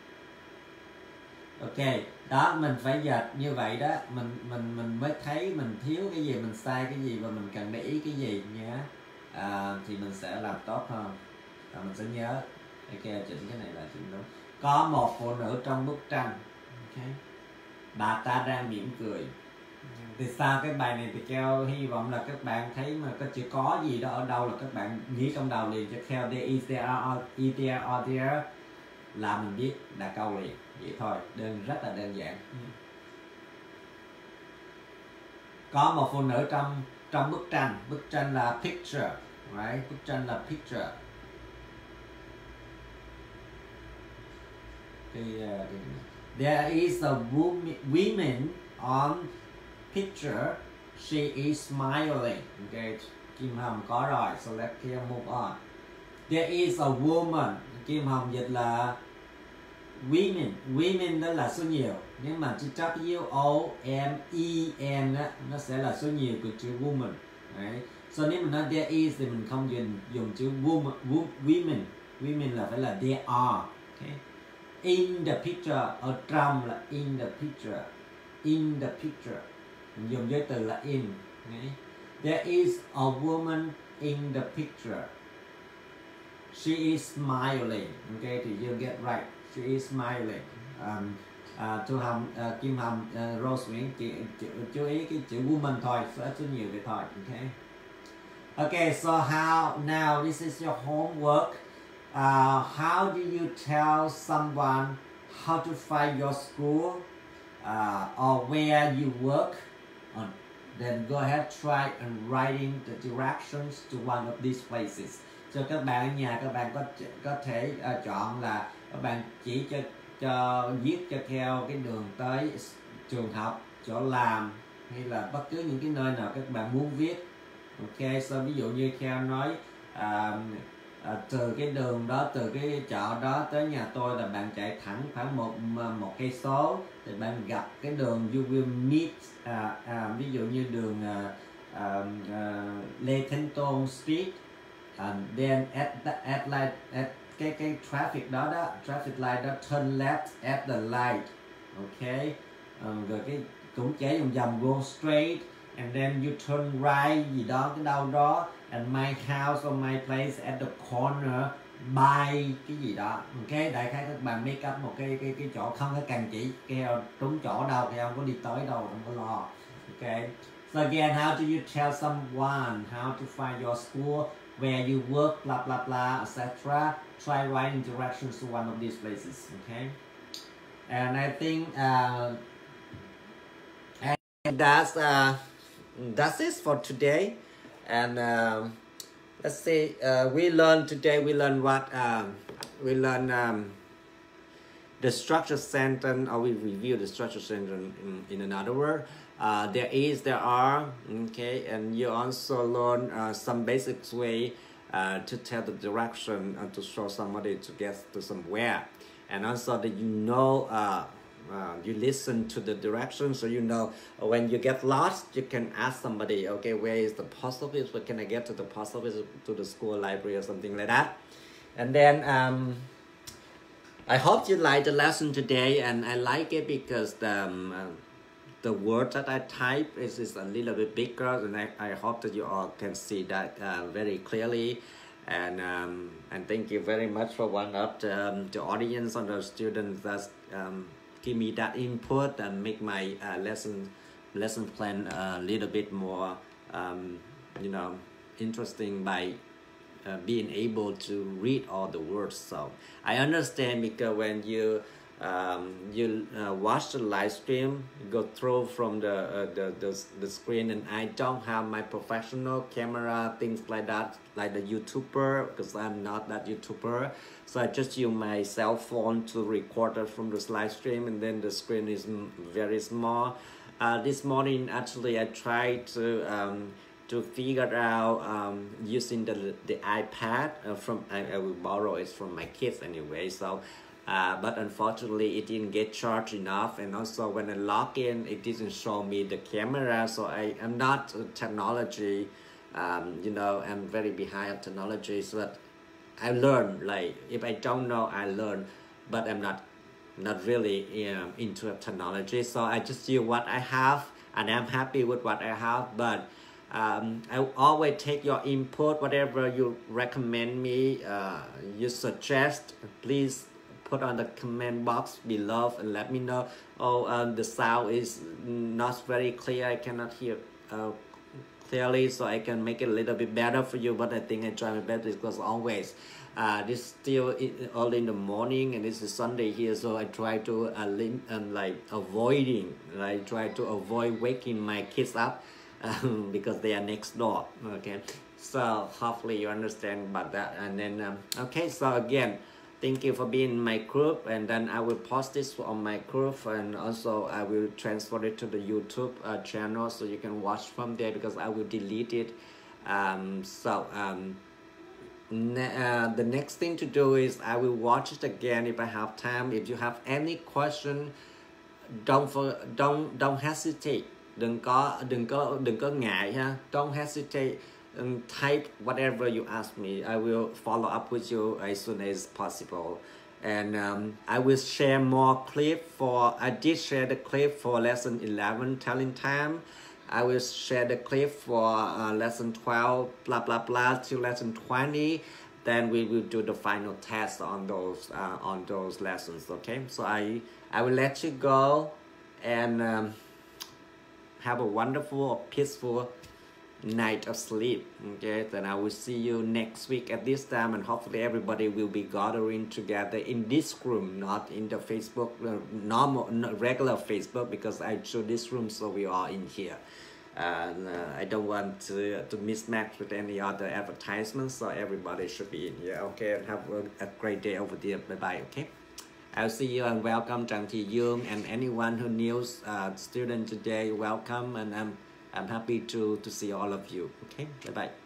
Ok, đó mình phải dệt như vậy đó, mình mới thấy mình thiếu cái gì, mình sai cái gì và mình cần để ý cái gì nhé. Thì mình sẽ làm tốt hơn. Mình sẽ nhớ. Ok, chỉnh cái này là chỉnh đúng. Có một phụ nữ trong bức tranh. Ok, bà ta đang mỉm cười. Thì sau cái bài này thì Keo hy vọng là các bạn thấy mà có chữ có gì đó ở đâu là các bạn nghĩ trong đầu liền cho Keo there, is there, or there là mình biết là câu liền. Vậy thôi, rất là đơn giản. Có một phụ nữ trong bức tranh. Bức tranh là picture, right? Bức tranh là picture. There is a woman on picture. She is smiling. Okay, Kim Hồng có rồi. So let's move on. There is a woman. Kim Hồng dịch là women. Women đó là số nhiều. Nếu mà chữ W-O-M-E-N á, nó sẽ là số nhiều của chữ woman. Right? So nếu mình nói there is thì mình không dùng chữ women. Women là phải là there are. Okay? In the picture, ở trong là in the picture. In the picture, mình dùng với từ là in. Okay? There is a woman in the picture. She is smiling. Okay, thì you get right. She is smiling. Thu Hồng, Kim Hồng, Rose Nguyễn, chị chú ý cái chữ woman thôi, ít chút nhiều vậy thôi. Okay. Okay, so now this is your homework. How do you tell someone how to find your school or where you work? Then go ahead, try and writing the directions to one of these places. Cho các bạn ở nhà, các bạn có thể chọn là các bạn chỉ cho viết cho theo cái đường tới trường học, chỗ làm hay là bất cứ những cái nơi nào các bạn muốn viết. Ok, so ví dụ như Kheo nói từ cái đường đó, từ cái chợ đó tới nhà tôi là bạn chạy thẳng khoảng một cây số thì bạn gặp cái đường you will meet ví dụ như đường Lê Thánh Tôn Street, then at cái traffic đó traffic light đó, turn left at the light. Ok, rồi cái cũng chạy vòng go straight and then you turn right gì đó cái đâu đó, and my house or my place at the corner by cái gì đó. Ok, đại khái các bạn make up một cái chỗ, không có cần chỉ kêu trúng chỗ đâu thì không có đi tới đâu, không có lo. Ok, so again, how do you tell someone how to find your school, where you work, blah blah blah, etc. Try writing directions to one of these places. Okay, and I think and that's it for today. And let's see, we learned what the structure sentence, or we review the structure sentence in another word. There are, okay, and you also learn some basic way to tell the direction and to show somebody to get to somewhere, and also that you listen to the directions, so you know when you get lost, you can ask somebody, okay, where is the post office? Where can I get to the post office, to the school library, or something like that? And then I hope you like the lesson today, and I like it because the word that I type is a little bit bigger, and I hope that you all can see that very clearly. And thank you very much for one of the audience and the students that give me that input and make my lesson plan a little bit more interesting by being able to read all the words. So I understand, because when you watch the live stream, go through from the screen, and I don't have my professional camera, things like that, like the YouTuber, because I'm not that YouTuber. So I just use my cell phone to record it from the live stream, and then the screen is very small. This morning, actually, I tried to figure out using the iPad I will borrow it from my kids anyway. So. But unfortunately it didn't get charged enough, and also when I log in it didn't show me the camera. So I am not technology, I'm very behind on technology. So that I learn, like if I don't know, I learn, but I'm not really into technology. So I just use what I have, and I'm happy with what I have. But I always take your input, whatever you recommend me, you suggest, please put on the comment box below and let me know. The sound is not very clear, I cannot hear clearly, so I can make it a little bit better for you. But I think I try my best, because always this still early in the morning, and this is Sunday here, so I try to try to avoid waking my kids up because they are next door. Okay, so hopefully you understand about that. And then okay, so again, thank you for being in my group, and then I will post this on my group, and also I will transfer it to the YouTube channel, so you can watch from there, because I will delete it. The next thing to do is I will watch it again if I have time. If you have any question, don't hesitate. Đừng có ngại ha. Don't hesitate. Type whatever you ask me. I will follow up with you as soon as possible. And I will share more clip I did share the clip for lesson 11, telling time. I will share the clip for lesson 12, blah blah blah, to lesson 20. then we will do the final test on those lessons. Okay, so I will let you go and have a wonderful, peaceful night of sleep. Okay, then I will see you next week at this time, and hopefully everybody will be gathering together in this room, not in the Facebook regular Facebook, because I chose this room so we are in here. And I don't want to mismatch with any other advertisements, so everybody should be in here. Okay, and have a great day over there. Bye bye. Okay, I'll see you and welcome Trang Thi Dung and anyone who new student today. Welcome, and I'm happy to see all of you. Okay, bye bye.